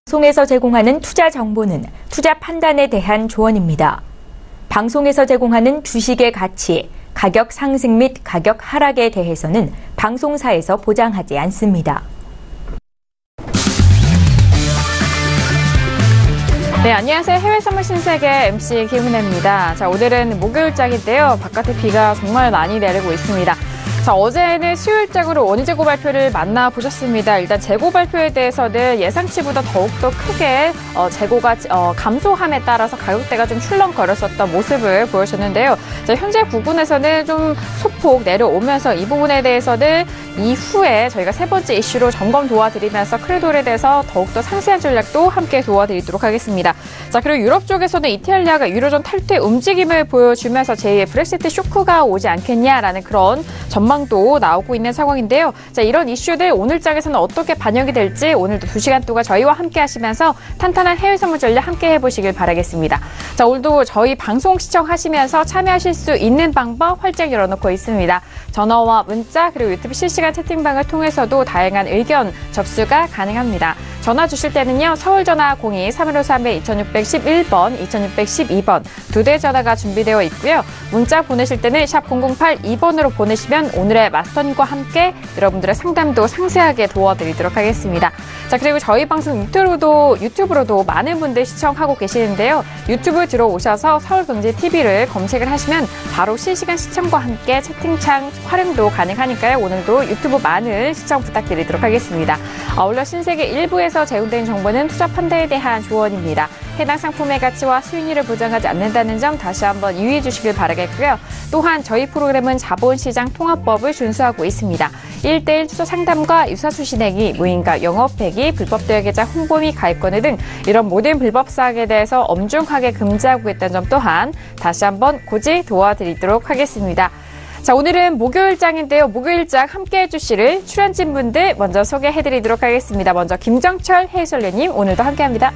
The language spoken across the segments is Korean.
방송에서 제공하는 투자 정보는 투자 판단에 대한 조언입니다. 방송에서 제공하는 주식의 가치, 가격 상승 및 가격 하락에 대해서는 방송사에서 보장하지 않습니다. 네, 안녕하세요. 해외 선물 신세계 MC 김은혜입니다. 자, 오늘은 목요일장인데요. 바깥에 비가 정말 많이 내리고 있습니다. 자, 어제는 수요일장으로 원유재고 발표를 만나보셨습니다. 일단 재고 발표에 대해서는 예상치보다 더욱더 크게 재고가 감소함에 따라서 가격대가 좀 출렁거렸었던 모습을 보여줬는데요. 자, 현재 부근에서는 좀 소폭 내려오면서 이 부분에 대해서는 이후에 저희가 세 번째 이슈로 점검 도와드리면서 크루돌에 대해서 더욱더 상세한 전략도 함께 도와드리도록 하겠습니다. 자, 그리고 유럽 쪽에서는 이탈리아가 유로존 탈퇴 움직임을 보여주면서 제2의 브렉시트 쇼크가 오지 않겠냐라는 그런 전망도 나오고 있는 상황인데요. 자, 이런 이슈들 오늘장에서는 어떻게 반영이 될지 오늘도 2시간 동안 저희와 함께 하시면서 탄탄한 해외 선물 전략 함께 해보시길 바라겠습니다. 자, 오늘도 저희 방송 시청하시면서 참여하실 수 있는 방법 활짝 열어놓고 있습니다. 전화와 문자 그리고 유튜브 실시간 채팅방을 통해서도 다양한 의견 접수가 가능합니다. 전화 주실 때는요. 서울 전화 02-3153-2611번, 2612번 두 대 전화가 준비되어 있고요. 문자 보내실 때는 샵 0082번으로 보내시면 오늘의 마스터님과 함께 여러분들의 상담도 상세하게 도와드리도록 하겠습니다. 자, 그리고 저희 방송 유튜브로도 많은 분들 시청하고 계시는데요. 유튜브 들어오셔서 서울경제TV를 검색을 하시면 바로 실시간 시청과 함께 채팅창 활용도 가능하니까요. 오늘도 유튜브 많은 시청 부탁드리도록 하겠습니다. 아울러 신세계 1부에서 제공된 정보는 투자 판단에 대한 조언입니다. 해당 상품의 가치와 수익률을 보장하지 않는다는 점 다시 한번 유의해 주시길 바라겠고요. 또한 저희 프로그램은 자본시장 통합법을 준수하고 있습니다. 1:1 투자 상담과 유사수신 행위, 무인가 영업폐기, 불법 대여계좌 홍보 및 가입권을 등 이런 모든 불법 사항에 대해서 엄중하게 금지하고 있다는 점 또한 다시 한번 고지 도와드리도록 하겠습니다. 자, 오늘은 목요일장인데요. 목요일장 함께 해주실 출연진 분들 먼저 소개해드리도록 하겠습니다. 먼저 김정철 해설위원님 오늘도 함께합니다.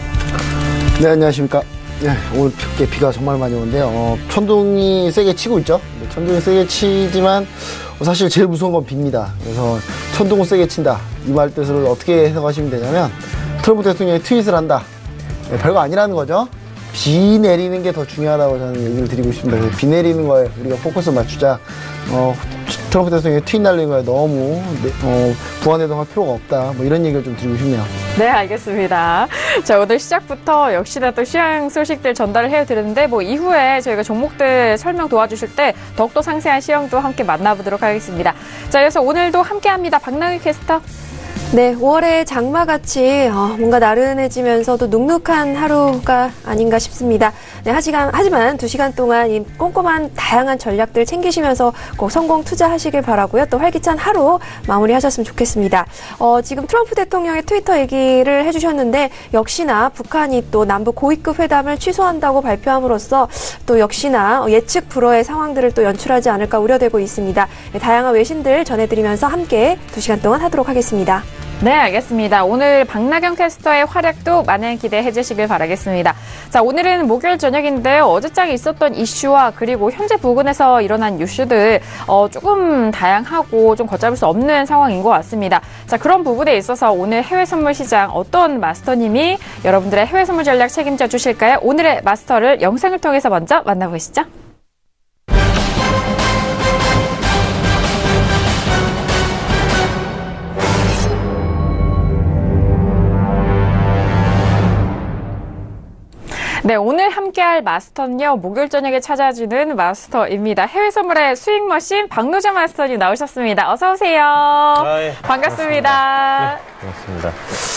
네, 안녕하십니까. 네, 오늘 비가 정말 많이 오는데요. 천둥이 세게 치고 있죠. 천둥이 세게 치지만 사실 제일 무서운 건 비입니다. 그래서 천둥은 세게 친다. 이 말 뜻을 어떻게 해석하시면 되냐면 트럼프 대통령이 트윗을 한다. 네, 별거 아니라는 거죠. 비 내리는 게 더 중요하다고 저는 얘기를 드리고 싶습니다. 그래서 비 내리는 거에 우리가 포커스 맞추자. 트럼프 대통령이 트윗 날리는 거에 너무 부안해동할 필요가 없다. 뭐 이런 얘기를 좀 드리고 싶네요. 네, 알겠습니다. 자, 오늘 시작부터 역시나 또 시황 소식들 전달을 해드렸는데 뭐 이후에 저희가 종목들 설명 도와주실 때 더욱더 상세한 시황도 함께 만나보도록 하겠습니다. 자, 그래서 오늘도 함께합니다. 박나희 캐스터. 네, 5월의 장마같이 뭔가 나른해지면서도 눅눅한 하루가 아닌가 싶습니다. 네, 하지만 2시간 동안 이 꼼꼼한 다양한 전략들 챙기시면서 꼭 성공 투자하시길 바라고요. 또 활기찬 하루 마무리하셨으면 좋겠습니다. 지금 트럼프 대통령의 트위터 얘기를 해주셨는데 역시나 북한이 또 남북 고위급 회담을 취소한다고 발표함으로써 또 역시나 예측 불허의 상황들을 또 연출하지 않을까 우려되고 있습니다. 네, 다양한 외신들 전해드리면서 함께 2시간 동안 하도록 하겠습니다. 네, 알겠습니다. 오늘 박나경 캐스터의 활약도 많은 기대해 주시길 바라겠습니다. 자, 오늘은 목요일 저녁인데요. 어제장에 있었던 이슈와 그리고 현재 부근에서 일어난 이슈들 조금 다양하고 좀 걷잡을 수 없는 상황인 것 같습니다. 자, 그런 부분에 있어서 오늘 해외 선물 시장 어떤 마스터님이 여러분들의 해외 선물 전략 책임져 주실까요? 오늘의 마스터를 영상을 통해서 먼저 만나보시죠. 네, 오늘 함께할 마스터는요, 목요일 저녁에 찾아주는 마스터입니다. 해외 선물의 수익 머신 박노정 마스터님 나오셨습니다. 어서 오세요. 예. 반갑습니다. 네, 반갑습니다.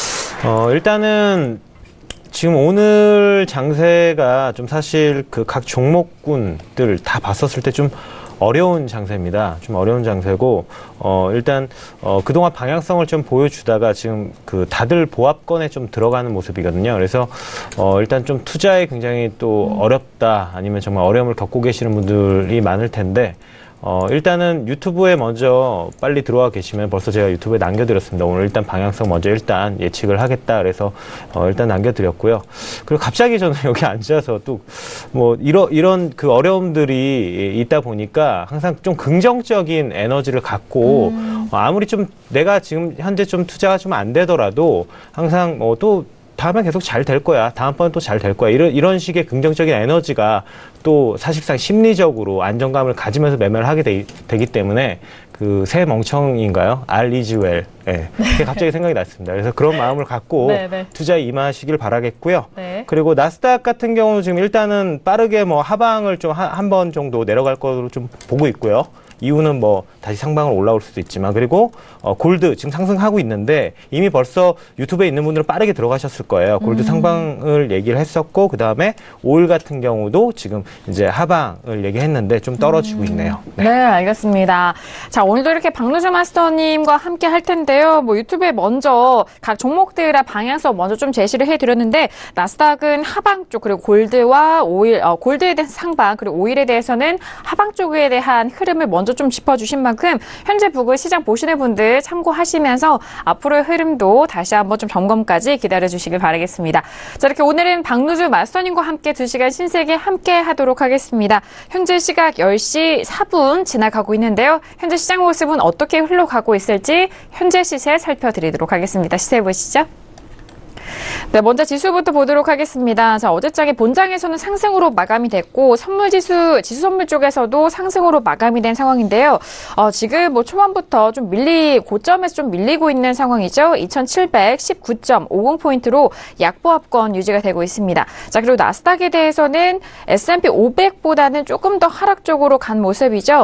일단은 지금 오늘 장세가 좀 사실 그 각 종목군들 다 봤었을 때 좀 어려운 장세입니다. 좀 어려운 장세고, 일단, 그동안 방향성을 좀 보여주다가 지금 그 다들 보합권에 좀 들어가는 모습이거든요. 그래서, 일단 좀 투자에 굉장히 또 어렵다, 아니면 정말 어려움을 겪고 계시는 분들이 많을 텐데, 일단은 유튜브에 먼저 빨리 들어와 계시면 벌써 제가 유튜브에 남겨드렸습니다. 오늘 일단 방향성 먼저 일단 예측을 하겠다. 그래서, 일단 남겨드렸고요. 그리고 갑자기 저는 여기 앉아서 또, 뭐, 이런 그 어려움들이 있다 보니까 항상 좀 긍정적인 에너지를 갖고, 아무리 좀 내가 지금 현재 좀 투자가 좀 안 되더라도 항상 또 다음에 계속 잘 될 거야. 다음번엔 또 잘 될 거야. 이런 식의 긍정적인 에너지가 또 사실상 심리적으로 안정감을 가지면서 매매를 하게 되기 때문에 그 새 멍청인가요? 알리즈웰. 예. 그게 갑자기 생각이 났습니다. 그래서 그런 마음을 갖고 네네. 투자에 임하시길 바라겠고요. 네. 그리고 나스닥 같은 경우는 지금 일단은 빠르게 뭐 하방을 좀 한 번 정도 내려갈 것으로 좀 보고 있고요. 이유는 뭐 다시 상방으로 올라올 수도 있지만, 그리고 골드 지금 상승하고 있는데 이미 벌써 유튜브에 있는 분들은 빠르게 들어가셨을 거예요. 골드 상방을 얘기를 했었고, 그 다음에 오일 같은 경우도 지금 이제 하방을 얘기했는데 좀 떨어지고 있네요. 네, 알겠습니다. 자, 오늘도 이렇게 박노주 마스터님과 함께 할 텐데요. 뭐 유튜브에 먼저 각 종목들의 방향성 먼저 좀 제시를 해드렸는데, 나스닥은 하방 쪽, 그리고 골드와 오일, 골드에 대해서 상방, 그리고 오일에 대해서는 하방 쪽에 대한 흐름을 먼저 좀 짚어주신 만큼 현재 북을 시장 보시는 분들 참고하시면서 앞으로의 흐름도 다시 한번 좀 점검까지 기다려주시길 바라겠습니다. 자, 이렇게 오늘은 박노주 마스터님과 함께 2시간 신세계 함께 하도록 하겠습니다. 현재 시각 10시 4분 지나가고 있는데요. 현재 시장 모습은 어떻게 흘러가고 있을지 현재 시세 살펴드리도록 하겠습니다. 시세 보시죠. 네, 먼저 지수부터 보도록 하겠습니다. 자, 어제장에 본장에서는 상승으로 마감이 됐고, 지수 선물 쪽에서도 상승으로 마감이 된 상황인데요. 지금 뭐 초반부터 좀 고점에서 좀 밀리고 있는 상황이죠. 2719.50포인트로 약보합권 유지가 되고 있습니다. 자, 그리고 나스닥에 대해서는 S&P 500보다는 조금 더 하락적으로 간 모습이죠.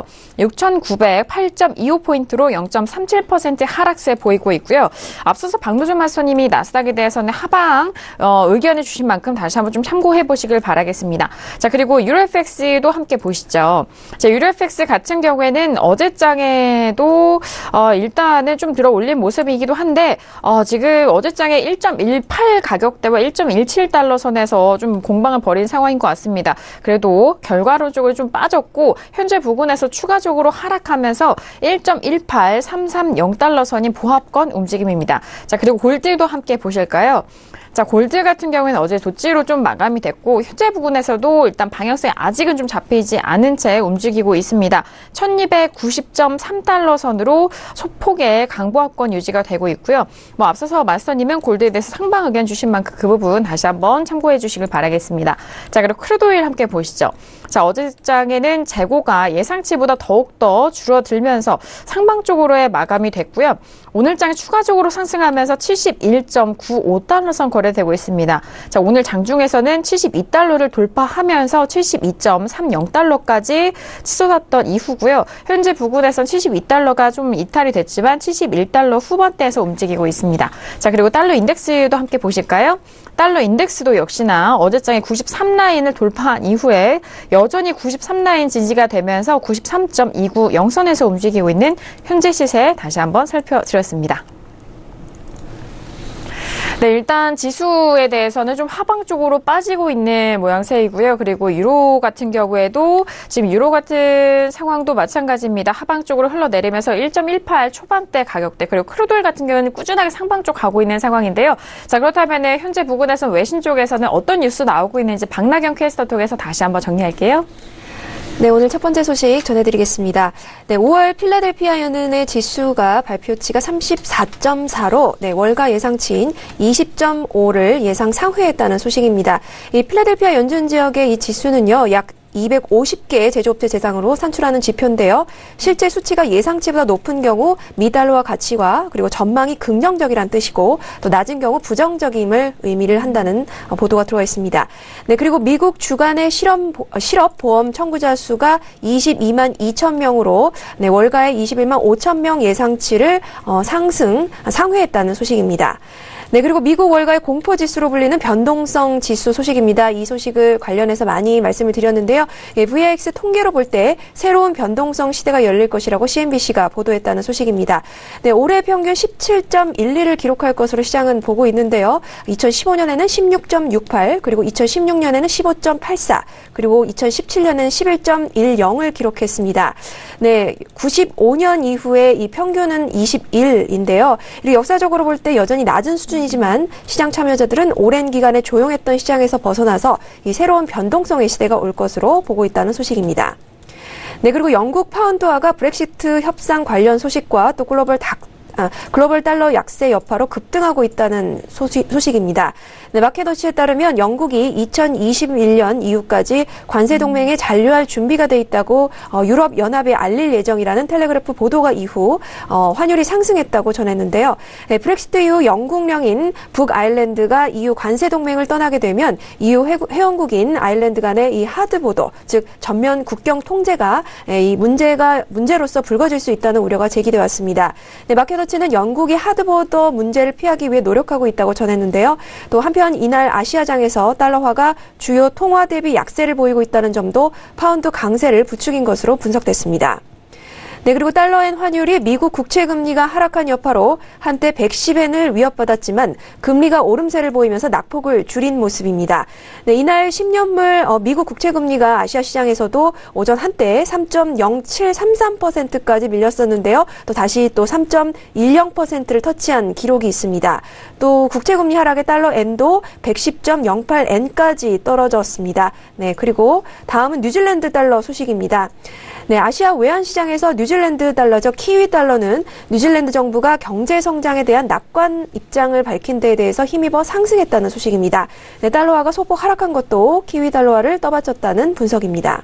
6908.25포인트로 0.37% 하락세 보이고 있고요. 앞서서 박노주 마스터님이 나스닥에 대해서는 하방 의견해 주신 만큼 다시 한번 좀 참고해 보시길 바라겠습니다. 자, 그리고 유로FX도 함께 보시죠. 자, 유로FX 같은 경우에는 어제장에도 일단은 좀 들어 올린 모습이기도 한데 지금 어제장에 1.18 가격대와 1.17달러 선에서 좀 공방을 벌인 상황인 것 같습니다. 그래도 결과론적으로 좀 빠졌고 현재 부근에서 추가적으로 하락하면서 1.18330달러 선인 보합권 움직임입니다. 자, 그리고 골드도 함께 보실까요? 자, 골드 같은 경우에는 어제 도치로 좀 마감이 됐고 현재 부근에서도 일단 방향성이 아직은 좀 잡히지 않은 채 움직이고 있습니다. 1290.3달러 선으로 소폭의 강보합권 유지가 되고 있고요. 뭐 앞서서 마스터님은 골드에 대해서 상방 의견 주신 만큼 그 부분 다시 한번 참고해 주시길 바라겠습니다. 자, 그리고 크루드오일 함께 보시죠. 자, 어제 장에는 재고가 예상치보다 더욱더 줄어들면서 상방 쪽으로의 마감이 됐고요. 오늘 장에 추가적으로 상승하면서 71.95달러 선 거래되고 있습니다. 자, 오늘 장중에서는 72달러를 돌파하면서 72.30달러까지 치솟았던 이후고요. 현재 부근에선 72달러가 좀 이탈이 됐지만 71달러 후반대에서 움직이고 있습니다. 자, 그리고 달러 인덱스도 함께 보실까요? 달러 인덱스도 역시나 어제장에 93라인을 돌파한 이후에 여전히 93라인 지지가 되면서 93.290선에서 움직이고 있는 현재 시세 다시 한번 살펴드렸습니다. 네, 일단 지수에 대해서는 좀 하방 쪽으로 빠지고 있는 모양새이고요. 그리고 유로 같은 경우에도 지금 유로 같은 상황도 마찬가지입니다. 하방 쪽으로 흘러내리면서 1.18 초반대 가격대, 그리고 크루드오일 같은 경우는 꾸준하게 상방 쪽 가고 있는 상황인데요. 자, 그렇다면 현재 부근에서 외신 쪽에서는 어떤 뉴스 나오고 있는지 박나경 캐스터 통해서 다시 한번 정리할게요. 네, 오늘 첫 번째 소식 전해드리겠습니다. 네, 5월 필라델피아 연은의 지수가 발표치가 34.4로 네, 월가 예상치인 20.5를 예상 상회했다는 소식입니다. 이 필라델피아 연준 지역의 이 지수는요, 약 250개의 제조업체 대상으로 산출하는 지표인데요. 실제 수치가 예상치보다 높은 경우 미달러와 가치와 그리고 전망이 긍정적이란 뜻이고 또 낮은 경우 부정적임을 의미를 한다는 보도가 들어와 있습니다. 네, 그리고 미국 주간의 실업보험 청구자 수가 22만 2천 명으로 네, 월가의 21만 5천 명 예상치를 상회했다는 소식입니다. 네, 그리고 미국 월가의 공포지수로 불리는 변동성 지수 소식입니다. 이 소식을 관련해서 많이 말씀을 드렸는데요. 예, VIX 통계로 볼 때 새로운 변동성 시대가 열릴 것이라고 CNBC가 보도했다는 소식입니다. 네, 올해 평균 17.12를 기록할 것으로 시장은 보고 있는데요. 2015년에는 16.68, 그리고 2016년에는 15.84, 그리고 2017년에는 11.10을 기록했습니다. 네, 95년 이후에 이 평균은 21인데요. 역사적으로 볼 때 여전히 낮은 수준이지만 시장 참여자들은 오랜 기간에 조용했던 시장에서 벗어나서 이 새로운 변동성의 시대가 올 것으로 보고 있다는 소식입니다. 네, 그리고 영국 파운드화가 브렉시트 협상 관련 소식과 또 글로벌 글로벌 달러 약세 여파로 급등하고 있다는 소식입니다. 네, 마켓워치에 따르면 영국이 2021년 이후까지 관세 동맹에 잔류할 준비가 돼 있다고 유럽 연합에 알릴 예정이라는 텔레그래프 보도가 이후 환율이 상승했다고 전했는데요. 네, 브렉시트 이후 영국령인 북아일랜드가 EU 관세 동맹을 떠나게 되면 EU 회원국인 아일랜드 간의 이 하드보더, 즉 전면 국경 통제가 이 문제로서 불거질 수 있다는 우려가 제기돼 왔습니다. 네, 마켓워치는 영국이 하드보더 문제를 피하기 위해 노력하고 있다고 전했는데요. 또 한편 이날 아시아장에서 달러화가 주요 통화 대비 약세를 보이고 있다는 점도 파운드 강세를 부추긴 것으로 분석됐습니다. 네, 그리고 달러엔 환율이 미국 국채 금리가 하락한 여파로 한때 110엔을 위협받았지만 금리가 오름세를 보이면서 낙폭을 줄인 모습입니다. 네, 이날 10년물 미국 국채 금리가 아시아 시장에서도 오전 한때 3.0733%까지 밀렸었는데요. 또 다시 또 3.10%를 터치한 기록이 있습니다. 또 국채 금리 하락에 달러엔도 110.08엔까지 떨어졌습니다. 네, 그리고 다음은 뉴질랜드 달러 소식입니다. 네, 아시아 외환시장에서 뉴질랜드 달러죠. 키위 달러는 뉴질랜드 정부가 경제 성장에 대한 낙관 입장을 밝힌 데에 대해서 힘입어 상승했다는 소식입니다. 네, 달러화가 소폭 하락한 것도 키위 달러화를 떠받쳤다는 분석입니다.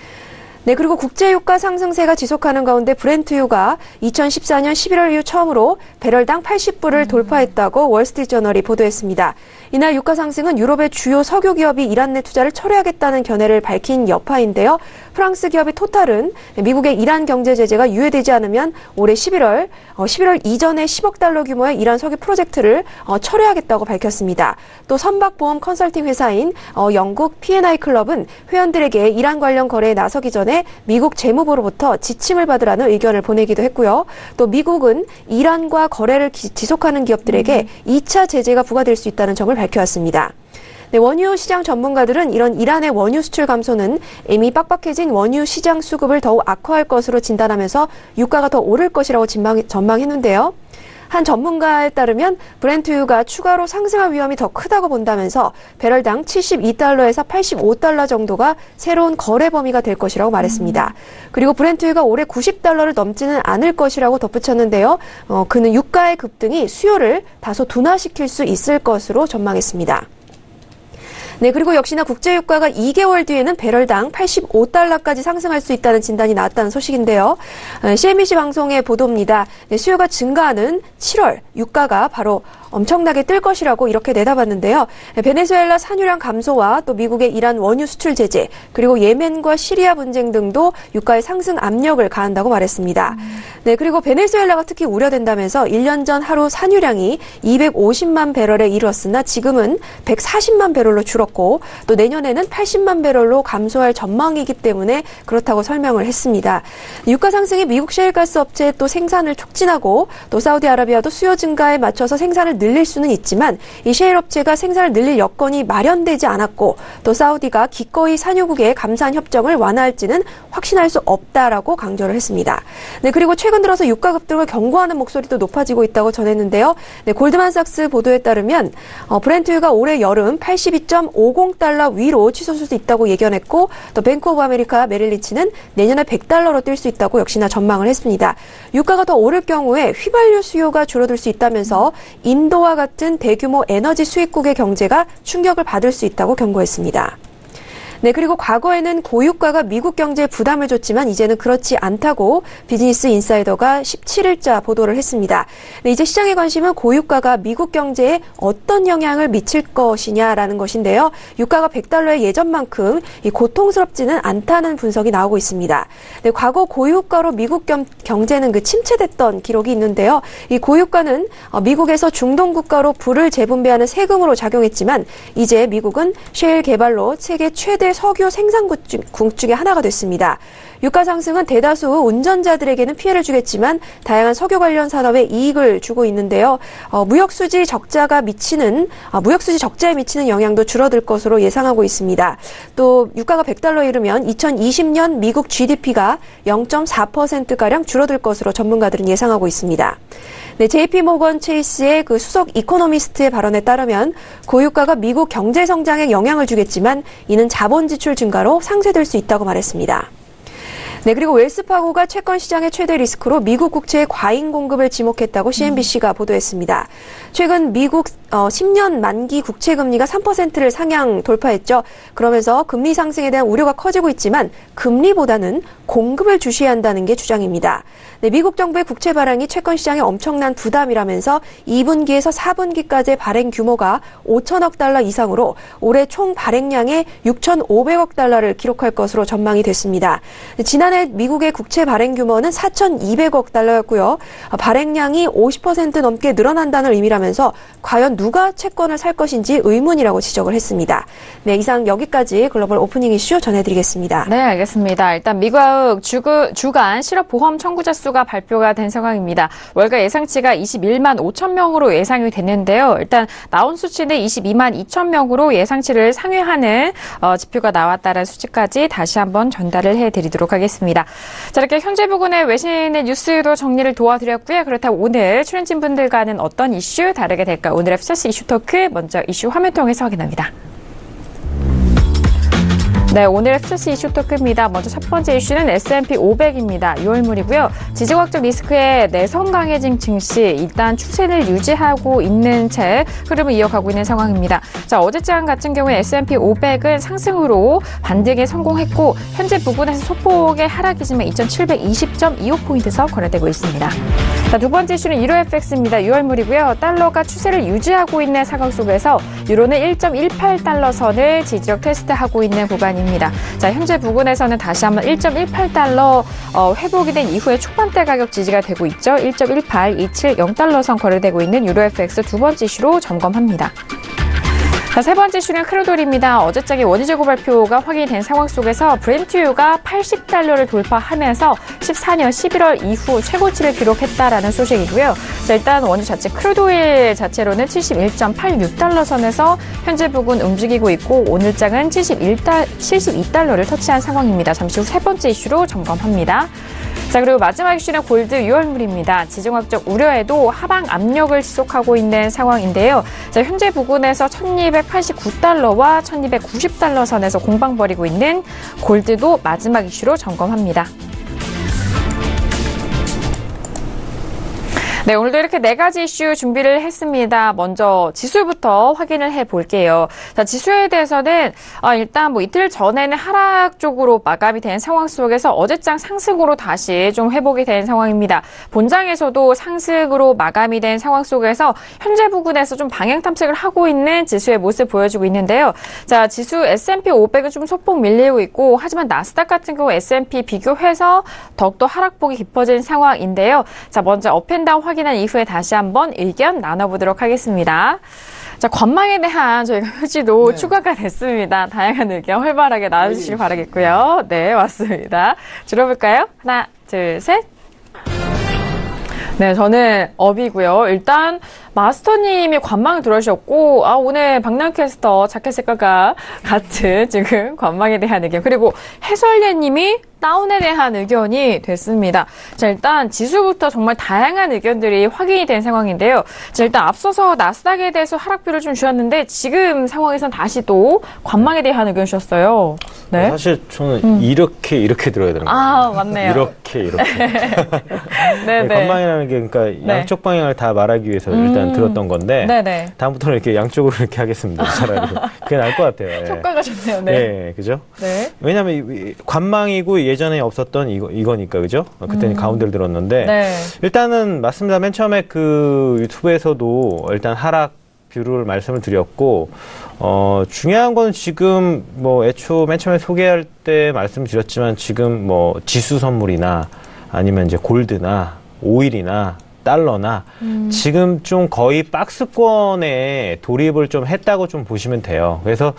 네, 그리고 국제유가 상승세가 지속하는 가운데 브렌트유가 2014년 11월 이후 처음으로 배럴당 80불을 돌파했다고 월스트리트저널이 보도했습니다. 이날 유가 상승은 유럽의 주요 석유 기업이 이란 내 투자를 철회하겠다는 견해를 밝힌 여파인데요. 프랑스 기업의 토탈은 미국의 이란 경제 제재가 유예되지 않으면 올해 11월 이전에 10억 달러 규모의 이란 석유 프로젝트를 철회하겠다고 밝혔습니다. 또 선박보험 컨설팅 회사인 영국 P&I 클럽은 회원들에게 이란 관련 거래에 나서기 전에 미국 재무부로부터 지침을 받으라는 의견을 보내기도 했고요. 또 미국은 이란과 거래를 지속하는 기업들에게 2차 제재가 부과될 수 있다는 점을 밝혀왔습니다. 네, 원유 시장 전문가들은 이런 이란의 원유 수출 감소는 이미 빡빡해진 원유 시장 수급을 더욱 악화할 것으로 진단하면서 유가가 더 오를 것이라고 전망했는데요. 한 전문가에 따르면 브렌트유가 추가로 상승할 위험이 더 크다고 본다면서 배럴당 72달러에서 85달러 정도가 새로운 거래 범위가 될 것이라고 말했습니다. 그리고 브렌트유가 올해 90달러를 넘지는 않을 것이라고 덧붙였는데요. 그는 유가의 급등이 수요를 다소 둔화시킬 수 있을 것으로 전망했습니다. 네, 그리고 역시나 국제유가가 2개월 뒤에는 배럴당 85달러까지 상승할 수 있다는 진단이 나왔다는 소식인데요. CNBC 방송의 보도입니다. 네, 수요가 증가하는 7월 유가가 바로 엄청나게 뜰 것이라고 이렇게 내다봤는데요. 베네수엘라 산유량 감소와 또 미국의 이란 원유 수출 제재, 그리고 예멘과 시리아 분쟁 등도 유가의 상승 압력을 가한다고 말했습니다. 네, 그리고 베네수엘라가 특히 우려된다면서 1년 전 하루 산유량이 250만 배럴에 이르렀으나 지금은 140만 배럴로 줄었고 또 내년에는 80만 배럴로 감소할 전망이기 때문에 그렇다고 설명을 했습니다. 유가 상승이 미국 셰일가스 업체의 또 생산을 촉진하고 또 사우디아라비아도 수요 증가에 맞춰서 생산을 늘릴 수는 있지만 이 셰일 업체가 생산을 늘릴 여건이 마련되지 않았고 또 사우디가 기꺼이 산유국의 감산 협정을 완화할지는 확신할 수 없다라고 강조를 했습니다. 네, 그리고 최근 들어서 유가 급등을 경고하는 목소리도 높아지고 있다고 전했는데요. 네, 골드만삭스 보도에 따르면 브렌트유가 올해 여름 82.50달러 위로 치솟을 수 있다고 예견했고 또 뱅크 오브 아메리카 메릴린치는 내년에 100달러로 뛸 수 있다고 역시나 전망을 했습니다. 유가가 더 오를 경우에 휘발유 수요가 줄어들 수 있다면서 인도와 같은 대규모 에너지 수입국의 경제가 충격을 받을 수 있다고 경고했습니다. 네, 그리고 과거에는 고유가가 미국 경제에 부담을 줬지만 이제는 그렇지 않다고 비즈니스 인사이더가 17일자 보도를 했습니다. 네, 이제 시장의 관심은 고유가가 미국 경제에 어떤 영향을 미칠 것이냐라는 것인데요. 유가가 100달러의 예전만큼 고통스럽지는 않다는 분석이 나오고 있습니다. 네, 과거 고유가로 미국 경제는 침체됐던 기록이 있는데요. 이 고유가는 미국에서 중동 국가로 불을 재분배하는 세금으로 작용했지만 이제 미국은 셰일 개발로 세계 최대 석유 생산국 중에 하나가 됐습니다. 유가 상승은 대다수 운전자들에게는 피해를 주겠지만 다양한 석유 관련 산업에 이익을 주고 있는데요. 무역수지 적자에 미치는 영향도 줄어들 것으로 예상하고 있습니다. 또 유가가 100달러에 이르면 2020년 미국 GDP가 0.4%가량 줄어들 것으로 전문가들은 예상하고 있습니다. 네, JP모건 체이스의 그 수석 이코노미스트의 발언에 따르면 고유가가 미국 경제 성장에 영향을 주겠지만 이는 자본 지출 증가로 상쇄될 수 있다고 말했습니다. 네, 그리고 웰스파고가 채권 시장의 최대 리스크로 미국 국채의 과잉 공급을 지목했다고 CNBC가 보도했습니다. 최근 미국 10년 만기 국채 금리가 3%를 상향 돌파했죠. 그러면서 금리 상승에 대한 우려가 커지고 있지만 금리보다는 공급을 주시해야 한다는 게 주장입니다. 네, 미국 정부의 국채 발행이 채권 시장에 엄청난 부담이라면서 2분기에서 4분기까지의 발행 규모가 5천억 달러 이상으로 올해 총 발행량의 6,500억 달러를 기록할 것으로 전망이 됐습니다. 지난해 미국의 국채 발행 규모는 4,200억 달러였고요. 발행량이 50% 넘게 늘어난다는 의미라면서 과연 누가 채권을 살 것인지 의문이라고 지적을 했습니다. 네, 이상 여기까지 글로벌 오프닝 이슈 전해드리겠습니다. 네, 알겠습니다. 일단 미국 주간 실업보험 청구자 수가 발표가 된 상황입니다. 월가 예상치가 21만 5천 명으로 예상이 됐는데요. 일단 나온 수치는 22만 2천 명으로 예상치를 상회하는 지표가 나왔다는 수치까지 다시 한번 전달을 해드리도록 하겠습니다. 자, 이렇게 현재 부근의 외신의 뉴스도 정리를 도와드렸고요. 그렇다면 오늘 출연진 분들과는 어떤 이슈 다르게 될까요? 오늘의 FCC 이슈 토크 먼저 이슈 화면 통해서 확인합니다. 네, 오늘의 FCC 이슈 토크입니다. 먼저 첫 번째 이슈는 S&P 500입니다. 6월물이고요. 지정학적 리스크의 내성 강해진 증시 일단 추세를 유지하고 있는 채 흐름을 이어가고 있는 상황입니다. 자, 어제장 같은 경우에 S&P 500은 상승으로 반등에 성공했고 현재 부근에서 소폭의 하락이지만 2,720.25포인트에서 거래되고 있습니다. 자, 두 번째 이슈는 유로 FX입니다. 6월물이고요. 달러가 추세를 유지하고 있는 상황 속에서 유로는 1.18달러 선을 지지적 테스트하고 있는 구간입니다. 자, 현재 부근에서는 다시 한번 1.18달러 회복이 된 이후에 초반대 가격 지지가 되고 있죠. 1.18270달러 선 거래되고 있는 유로 FX 두 번째 이슈로 점검합니다. 자, 세 번째 이슈는 크루돌입니다. 어제장의 원유재고 발표가 확인이 된 상황 속에서 브렌트유가 80달러를 돌파하면서 14년 11월 이후 최고치를 기록했다라는 소식이고요. 자, 일단 원유 자체 크루돌 자체로는 71.86달러 선에서 현재 부근 움직이고 있고 오늘장은 72달러를 터치한 상황입니다. 잠시 후 세 번째 이슈로 점검합니다. 자, 그리고 마지막 이슈는 골드 6월물입니다. 지정학적 우려에도 하방 압력을 지속하고 있는 상황인데요. 자, 현재 부근에서 1289달러와 1290달러 선에서 공방 벌이고 있는 골드도 마지막 이슈로 점검합니다. 네, 오늘도 이렇게 네 가지 이슈 준비를 했습니다. 먼저 지수부터 확인을 해볼게요. 자, 지수에 대해서는 일단 이틀 전에는 하락 쪽으로 마감이 된 상황 속에서 어제장 상승으로 다시 좀 회복이 된 상황입니다. 본장에서도 상승으로 마감이 된 상황 속에서 현재 부근에서 좀 방향 탐색을 하고 있는 지수의 모습 보여주고 있는데요. 자, 지수 S&P 500은 좀 소폭 밀리고 있고 하지만 나스닥 같은 경우 S&P 비교해서 더욱더 하락폭이 깊어진 상황인데요. 자, 먼저 업앤다운 확인한 이후에 다시 한번 의견 나눠보도록 하겠습니다. 자, 관망에 대한 저희가 표지도 추가가 됐습니다. 다양한 의견 활발하게 나눠주시길 바라겠고요. 네, 맞습니다. 들어볼까요? 하나, 둘, 셋. 네, 저는 업이고요. 일단 마스터님이 관망을 들어주셨고 오늘 박남캐스터 자켓 색깔과 같은 지금 관망에 대한 의견 그리고 해설위원님이 다운에 대한 의견이 됐습니다. 자, 일단 지수부터 정말 다양한 의견들이 확인이 된 상황인데요. 자, 일단 앞서서 나스닥에 대해서 하락뷰를 좀 주셨는데 지금 상황에선 다시 또 관망에 대한 의견 주셨어요. 네. 사실 저는 이렇게 들어야 되는 거예요. 맞네요. 이렇게. 네, 관망이라는 게 그러니까 양쪽 방향을 다 말하기 위해서 일단 들었던 건데 네네. 다음부터는 이렇게 양쪽으로 이렇게 하겠습니다. 차라리 그게 나을 것 같아요. 효과가 좋네요. 네. 네, 그죠? 네. 왜냐하면 관망이고 예전에 없었던 이거니까 그죠? 그때는 가운데를 들었는데 네. 일단은 맞습니다. 맨 처음에 그 유튜브에서도 일단 하락 뷰를 말씀을 드렸고 중요한 건 지금 애초 맨 처음에 소개할 때 말씀드렸지만 지금 지수 선물이나 아니면 이제 골드나 오일이나 달러나 지금 좀 거의 박스권에 돌입을 좀 했다고 좀 보시면 돼요. 그래서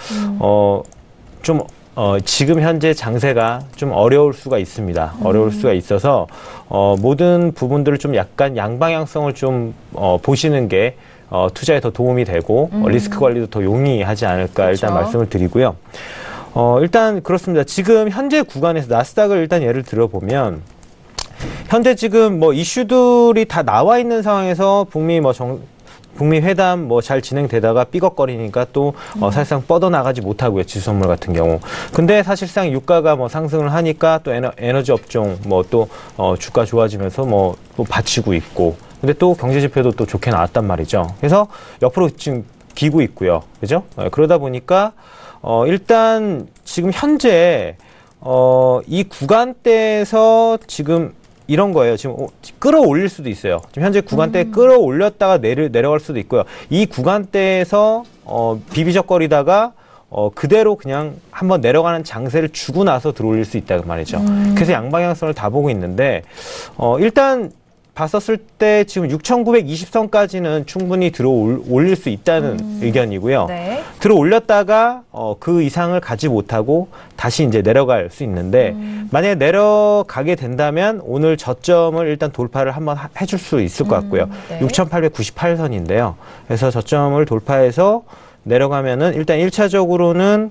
지금 현재 장세가 좀 어려울 수가 있습니다. 어려울 수가 있어서 모든 부분들을 좀 약간 양방향성을 좀 보시는 게 투자에 더 도움이 되고 리스크 관리도 더 용이하지 않을까 그렇죠. 일단 말씀을 드리고요. 일단 그렇습니다. 지금 현재 구간에서 나스닥을 일단 예를 들어보면 현재 지금 이슈들이 다 나와 있는 상황에서 북미 북미 회담 뭐 잘 진행되다가 삐걱거리니까 또 사실상 뻗어나가지 못하고요. 지수 선물 같은 경우. 근데 사실상 유가가 뭐 상승을 하니까 또 에너지 업종 뭐 또 주가 좋아지면서 뭐 또 받치고 있고. 근데 또 경제 지표도 또 좋게 나왔단 말이죠. 그래서 옆으로 지금 기고 있고요. 그죠? 그러다 보니까 일단 지금 현재 이 구간대에서 지금 이런 거예요. 지금 끌어올릴 수도 있어요. 지금 현재 구간대에 끌어올렸다가 내려갈 수도 있고요. 이 구간대에서 비비적거리다가 그대로 그냥 한번 내려가는 장세를 주고 나서 들어올릴 수 있다는 말이죠. 그래서 양방향성을 다 보고 있는데 일단 봤었을 때 지금 6,920선까지는 충분히 들어올릴 수 있다는 의견이고요. 네. 들어올렸다가 그 이상을 가지 못하고 다시 이제 내려갈 수 있는데 만약에 내려가게 된다면 오늘 저점을 일단 돌파를 한번 해줄 수 있을 것 같고요. 네. 6,898선인데요. 그래서 저점을 돌파해서 내려가면은 일단 1차적으로는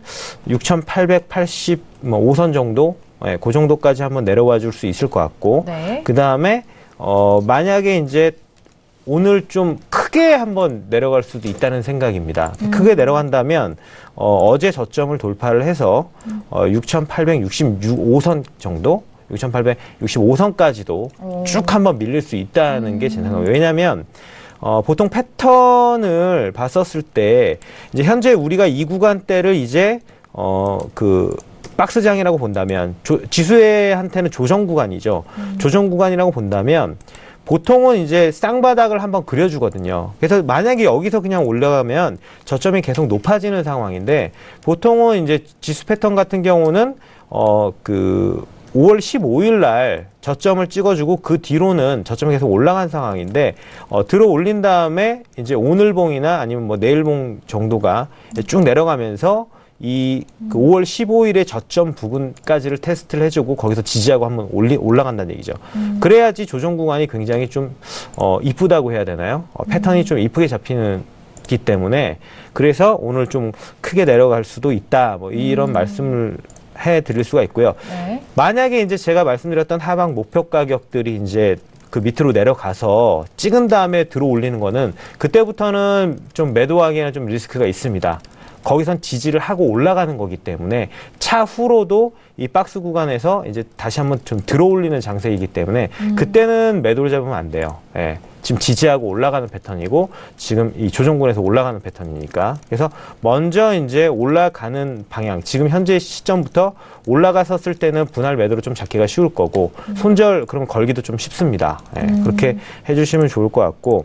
6,885선 정도, 그 정도까지 한번 내려와 줄 수 있을 것 같고, 네. 그 다음에 만약에 이제 오늘 좀 크게 한번 내려갈 수도 있다는 생각입니다. 크게 내려간다면 어제 저점을 돌파를 해서 6,865선 정도, 6,865선까지도 쭉 한번 밀릴 수 있다는 게 제 생각이에요. 왜냐하면 보통 패턴을 봤었을 때 이제 현재 우리가 이 구간대를 이제 그 박스장이라고 본다면 지수한테는 조정 구간이죠. 조정 구간이라고 본다면 보통은 이제 쌍바닥을 한번 그려주거든요. 그래서 만약에 여기서 그냥 올라가면 저점이 계속 높아지는 상황인데 보통은 이제 지수 패턴 같은 경우는 그 5월 15일 날 저점을 찍어주고 그 뒤로는 저점이 계속 올라간 상황인데 들어 올린 다음에 이제 오늘봉이나 아니면 뭐 내일봉 정도가 쭉 내려가면서 이 그 5월 15일의 저점 부분까지를 테스트를 해주고 거기서 지지하고 한번 올라간다는 얘기죠. 그래야지 조정 구간이 굉장히 좀 이쁘다고 해야 되나요? 패턴이 좀 이쁘게 잡히기 때문에 그래서 오늘 좀 크게 내려갈 수도 있다. 뭐 이런 말씀을 해드릴 수가 있고요. 네. 만약에 이제 제가 말씀드렸던 하방 목표 가격들이 이제 그 밑으로 내려가서 찍은 다음에 들어 올리는 거는 그때부터는 좀 매도하기에는 좀 리스크가 있습니다. 거기선 지지를 하고 올라가는 거기 때문에 차후로도 이 박스 구간에서 이제 다시 한번 좀 들어올리는 장세이기 때문에 그때는 매도를 잡으면 안 돼요. 예. 지금 지지하고 올라가는 패턴이고 지금 이 조정군에서 올라가는 패턴이니까 그래서 먼저 이제 올라가는 방향 지금 현재 시점부터 올라갔었을 때는 분할 매도로 좀 잡기가 쉬울 거고 손절 그러면 걸기도 좀 쉽습니다. 예. 그렇게 해주시면 좋을 것 같고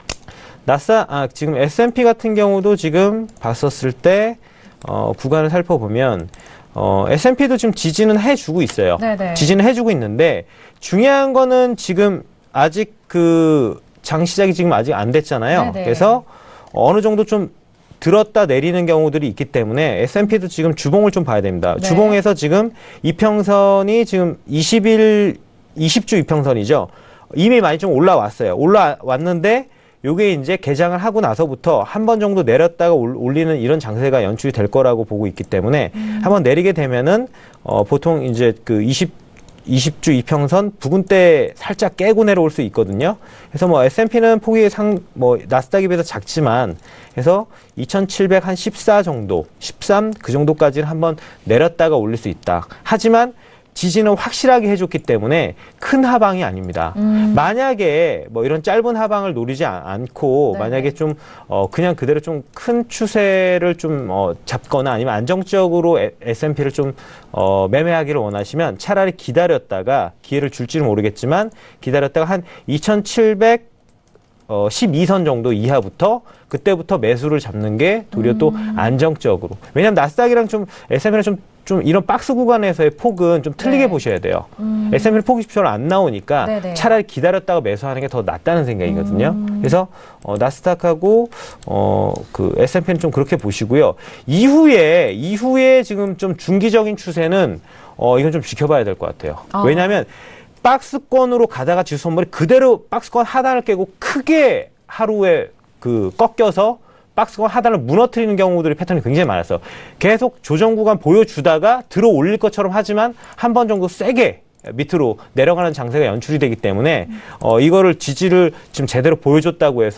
지금 S&P 같은 경우도 지금 봤었을 때, 구간을 살펴보면, S&P도 지금 지지는 해주고 있어요. 네네. 지지는 해주고 있는데, 중요한 거는 지금 아직 장 시작이 지금 아직 안 됐잖아요. 네네. 그래서 어느 정도 좀 들었다 내리는 경우들이 있기 때문에 S&P도 지금 주봉을 좀 봐야 됩니다. 네. 주봉에서 지금 이평선이 지금 20주 이평선이죠. 이미 많이 좀 올라왔는데, 요게 이제 개장을 하고 나서부터 한 번 정도 내렸다가 올리는 이런 장세가 연출이 될 거라고 보고 있기 때문에 한번 내리게 되면은 보통 이제 그 20주 이평선 부근대 살짝 깨고 내려올 수 있거든요. 그래서 뭐 S&P는 폭이 나스닥에 비해서 작지만 해서 2,714 정도, 13 그 정도까지는 한번 내렸다가 올릴 수 있다. 하지만 지지는 확실하게 해줬기 때문에 큰 하방이 아닙니다. 만약에 뭐 이런 짧은 하방을 노리지 않고 네. 만약에 좀 그냥 그대로 좀 큰 추세를 좀 잡거나 아니면 안정적으로 S&P를 좀 매매하기를 원하시면 차라리 기다렸다가 기회를 줄지는 모르겠지만 기다렸다가 한 2,712선 정도 이하부터 그때부터 매수를 잡는 게 도리어 또 안정적으로. 왜냐하면 나스닥이랑 좀 S&P랑 좀 이런 박스 구간에서의 폭은 좀 틀리게 네. 보셔야 돼요. S&P는 폭이 별로 안 나오니까 네네. 차라리 기다렸다가 매수하는 게 더 낫다는 생각이거든요. 그래서 나스닥하고 그 S&P는 좀 그렇게 보시고요. 이후에 지금 좀 중기적인 추세는 이건 좀 지켜봐야 될 것 같아요. 왜냐하면 박스권으로 가다가 지수 선물이 그대로 박스권 하단을 깨고 크게 하루에 꺾여서 박스권 하단을 무너뜨리는 경우들이 패턴이 굉장히 많았어요. 계속 조정 구간 보여주다가 들어 올릴 것처럼 하지만 한 번 정도 세게 밑으로 내려가는 장세가 연출이 되기 때문에 이거를 지지를 지금 제대로 보여줬다고 해서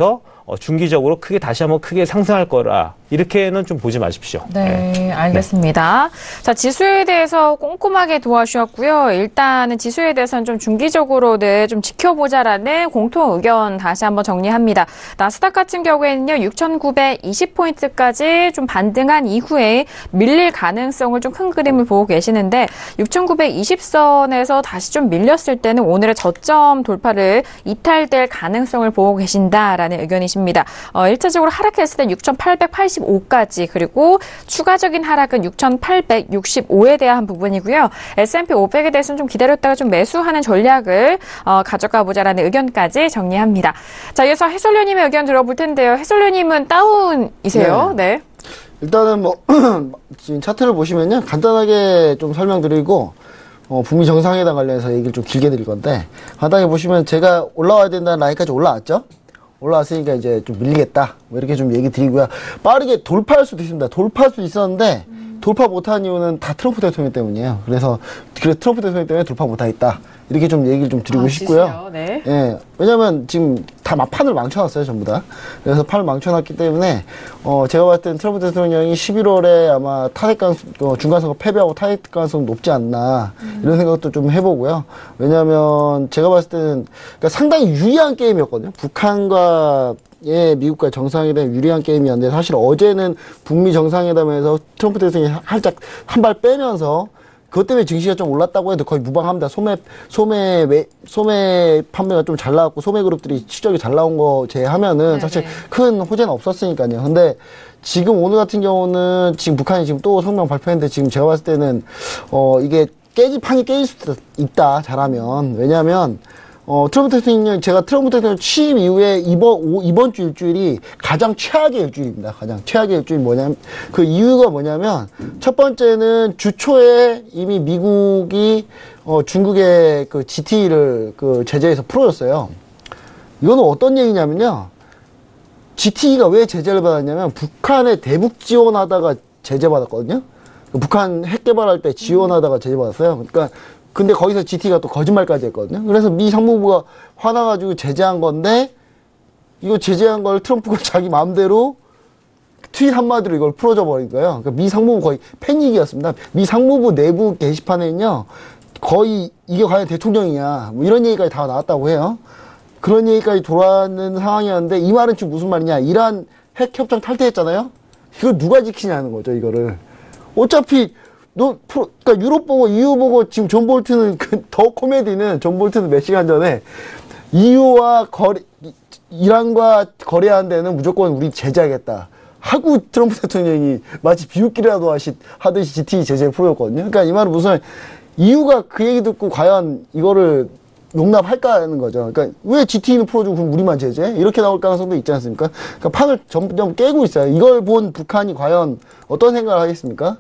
중기적으로 다시 한번 크게 상승할 거라 이렇게는 좀 보지 마십시오. 네, 알겠습니다. 자, 지수에 대해서 꼼꼼하게 도와주셨고요. 일단은 지수에 대해서는 좀 중기적으로는 좀 지켜보자라는 공통 의견 다시 한번 정리합니다. 나스닥 같은 경우에는요, 6,920포인트까지 좀 반등한 이후에 밀릴 가능성을 좀 큰 그림을 보고 계시는데 6,920선에서 다시 좀 밀렸을 때는 오늘의 저점 돌파를 이탈될 가능성을 보고 계신다라는 의견이십니다. 1차적으로 하락했을 때 6,885까지 그리고 추가적인 하락은 6,865에 대한 부분이고요. S&P 500에 대해서는 좀 기다렸다가 좀 매수하는 전략을 가져가 보자라는 의견까지 정리합니다. 자, 이어서 해설위원님의 의견 들어볼 텐데요. 해설위원님은 다운이세요? 네. 일단은 지금 차트를 보시면요. 간단하게 좀 설명드리고, 북미 정상회담 관련해서 얘기를 좀 길게 드릴 건데, 간단하게 보시면 제가 올라와야 된다는 라인까지 올라왔죠? 올라왔으니까 이제 좀 밀리겠다. 이렇게 좀 얘기 드리고요. 빠르게 돌파할 수도 있습니다. 돌파할 수도 있었는데, 돌파 못한 이유는 다 트럼프 대통령 때문이에요. 그래서 트럼프 대통령 때문에 돌파 못하겠다. 이렇게 좀 얘기를 좀 드리고 싶고요. 지수요? 네. 예. 왜냐면 지금 다 판을 망쳐놨어요, 전부 다. 그래서 판을 망쳐놨기 때문에, 제가 봤을 땐 트럼프 대통령이 11월에 아마 중간선거 패배하고 타격 가능성 높지 않나, 이런 생각도 좀 해보고요. 왜냐면 제가 봤을 때는, 그러니까 상당히 유리한 게임이었거든요. 북한과 미국과 정상회담 유리한 게임이었는데, 사실 어제는 북미 정상회담에서 트럼프 대통령이 살짝 한 발 빼면서, 그것 때문에 증시가 좀 올랐다고 해도 거의 무방합니다. 소매 판매가 좀 잘 나왔고, 소매 그룹들이 실적이 잘 나온 거 제외하면은 사실 큰 호재는 없었으니까요. 근데 지금 오늘 같은 경우는 지금 북한이 지금 또 성명 발표했는데 지금 제가 봤을 때는, 이게 판이 깨질 수도 있다, 잘하면. 왜냐면, 제가 트럼프 대통령 취임 이후에 이번 주 일주일이 가장 최악의 일주일입니다. 가장 최악의 일주일이 뭐냐면, 그 이유가 뭐냐면, 첫 번째는 주 초에 이미 미국이, 중국의 그 GT를 제재에서 풀어줬어요. 이거는 어떤 얘기냐면요. GT가 왜 제재를 받았냐면, 북한에 대북 지원하다가 제재받았거든요. 북한 핵 개발할 때 지원하다가 제재받았어요. 그러니까, 근데 거기서 GT가 또 거짓말까지 했거든요. 그래서 미 상무부가 화나가지고 제재한 건데, 이거 제재한 걸 트럼프가 자기 마음대로 트윗 한마디로 이걸 풀어줘 버린 거예요. 그러니까 미 상무부 거의 패닉이었습니다. 미 상무부 내부 게시판에는요, 거의 이게 과연 대통령이냐, 뭐 이런 얘기까지 다 나왔다고 해요. 그런 얘기까지 돌아오는 상황이었는데, 이 말은 지금 무슨 말이냐. 이란 핵 협정 탈퇴했잖아요? 이걸 누가 지키냐는 거죠, 이거를. 어차피, 그러니까 유럽 보고 EU 보고 지금 존 볼튼은 더 코미디는 존 볼튼은 몇 시간 전에 EU와 이란과 거래하는 데는 무조건 우리 제재하겠다 하고 트럼프 대통령이 마치 비웃기라도 하듯이 GT 제재를 풀었거든요. 그러니까 이 말은 무슨 EU가 그 얘기 듣고 과연 이거를 용납할까 하는 거죠. 그러니까 왜 GT는 풀어주고 그럼 우리만 제재? 이렇게 나올 가능성도 있지 않습니까? 그러니까 판을 점점 깨고 있어요. 이걸 본 북한이 과연 어떤 생각을 하겠습니까?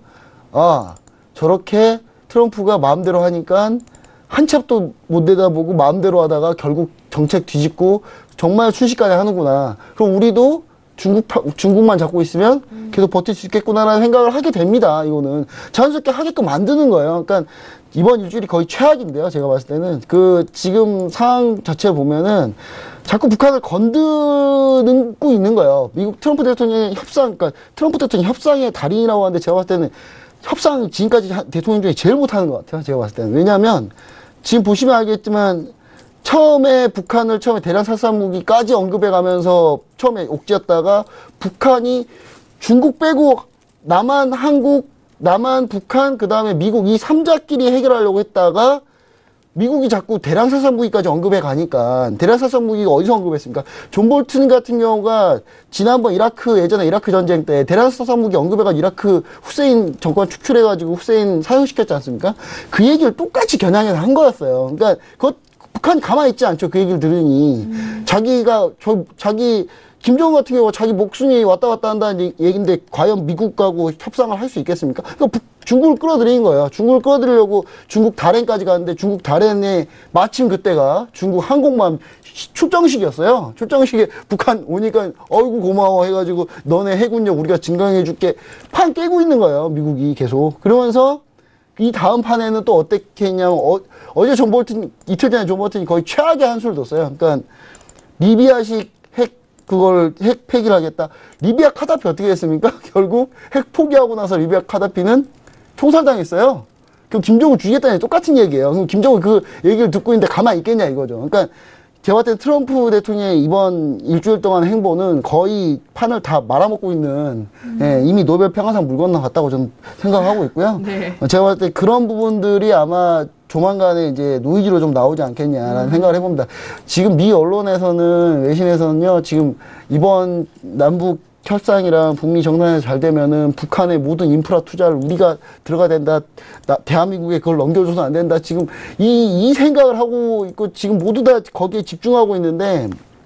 저렇게 트럼프가 마음대로 하니까 한 찹도 못 내다보고 마음대로 하다가 결국 정책 뒤집고 정말 순식간에 하는구나. 그럼 우리도 중국만 잡고 있으면 계속 버틸 수 있겠구나라는 생각을 하게 됩니다. 이거는 자연스럽게 하게끔 만드는 거예요. 그러니까 이번 일주일이 거의 최악인데요. 제가 봤을 때는 지금 상황 자체 보면은 자꾸 북한을 건드고 있는 거예요. 미국 트럼프 대통령의 그러니까 트럼프 대통령 협상의 달인이라고 하는데 제가 봤을 때는 협상 지금까지 대통령 중에 제일 못하는 것 같아요. 제가 봤을 때는. 왜냐하면 지금 보시면 알겠지만 북한을 대량 살상 무기까지 언급해가면서 처음에 옥죄었다가 북한이 중국 빼고 남한, 한국, 남한, 북한, 그 다음에 미국 이 3자끼리 해결하려고 했다가 미국이 자꾸 대량 살상 무기까지 언급해 가니까 대량 살상 무기가 어디서 언급했습니까? 존 볼튼 같은 경우가 지난번 예전에 이라크 전쟁 때 대량 살상 무기 언급해가지고 이라크 후세인 정권 축출해가지고 후세인 사용시켰지 않습니까? 그 얘기를 똑같이 겨냥해서 한 거였어요. 그러니까 북한이 가만히 있지 않죠. 그 얘기를 들으니 김정은 같은 경우가 자기 목숨이 왔다 갔다 한다는 얘기인데 과연 미국하고 협상을 할 수 있겠습니까? 그러니까 중국을 끌어들인 거예요. 중국을 끌어들이려고 중국 다롄까지 갔는데 중국 다롄에 마침 그때가 중국 항공모함 출정식이었어요. 출정식에 북한 오니까 어이구 고마워 해가지고 너네 해군력 우리가 증강해줄게 판 깨고 있는 거예요. 미국이 계속. 그러면서 이 다음 판에는 또 어떻게 했냐면 어제 이틀 전에 존 볼튼이 거의 최악의 한 수를 뒀어요. 그러니까 리비아식 핵 그걸 핵 폐기를 하겠다. 리비아 카다피 어떻게 됐습니까? 결국 핵 포기하고 나서 리비아 카다피는 총살당했어요. 그럼 김정은 죽이겠다는 똑같은 얘기예요. 그럼 김정은 그 얘기를 듣고 있는데 가만히 있겠냐 이거죠. 그러니까 제가 봤을 때 트럼프 대통령의 이번 일주일 동안 행보는 거의 판을 다 말아먹고 있는 이미 노벨 평화상 물 건너갔다고 저는 생각하고 있고요. 네. 제가 봤을 때 그런 부분들이 아마 조만간에 이제 노이즈로 좀 나오지 않겠냐라는 생각을 해봅니다. 지금 미 언론에서는 외신에서는요, 지금 이번 남북 협상이랑 북미 정상회담이 잘 되면은 북한의 모든 인프라 투자를 우리가 들어가야 된다. 대한민국에 그걸 넘겨줘서는 안 된다. 지금 이 생각을 하고 있고 지금 모두 다 거기에 집중하고 있는데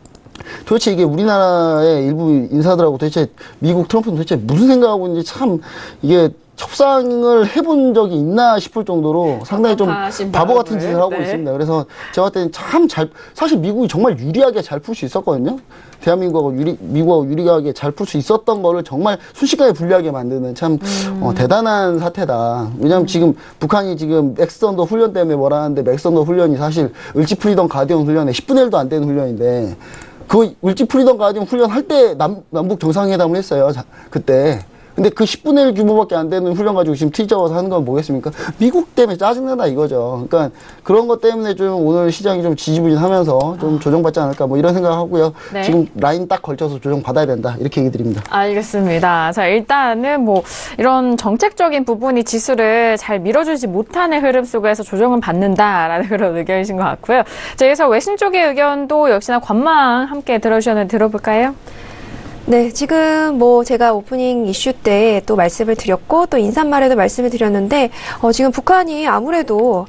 도대체 이게 우리나라의 일부 인사들하고 도대체 미국 트럼프는 도대체 무슨 생각하고 있는지 참 이게 협상을 해본 적이 있나 싶을 정도로 상당히 좀 바보 같은 짓을 하고 있습니다. 그래서 제가 봤을 때는 참 사실 미국이 정말 유리하게 잘 풀 수 있었거든요. 대한민국하고 미국하고 유리하게 잘 풀 수 있었던 거를 정말 순식간에 불리하게 만드는 참 대단한 사태다. 왜냐하면 지금 북한이 지금 맥스썬더 훈련 때문에 뭐라 하는데 맥스썬더 훈련이 사실 을지 프리덤 가디언 훈련의 10분의 1도 안 되는 훈련인데 그 을지 프리덤 가디언 훈련 할 때 남북 정상회담을 했어요. 그때. 근데 그 10분의 1 규모밖에 안 되는 훈련 가지고 지금 트윗 잡아서 하는 건 뭐겠습니까? 미국 때문에 짜증나다 이거죠. 그러니까 그런 것 때문에 좀 오늘 시장이 좀 지지부진하면서 좀 조정받지 않을까 뭐 이런 생각을 하고요. 네. 지금 라인 딱 걸쳐서 조정받아야 된다 이렇게 얘기 드립니다. 알겠습니다. 자, 일단은 뭐 이런 정책적인 부분이 지수를 잘 밀어주지 못하는 흐름 속에서 조정은 받는다라는 그런 의견이신 것 같고요. 자, 여기서 외신 쪽의 의견도 역시나 관망 함께 들어주셨는데 들어볼까요? 네, 지금 뭐 제가 오프닝 이슈 때 또 말씀을 드렸고 또 인사말에도 말씀을 드렸는데 지금 북한이 아무래도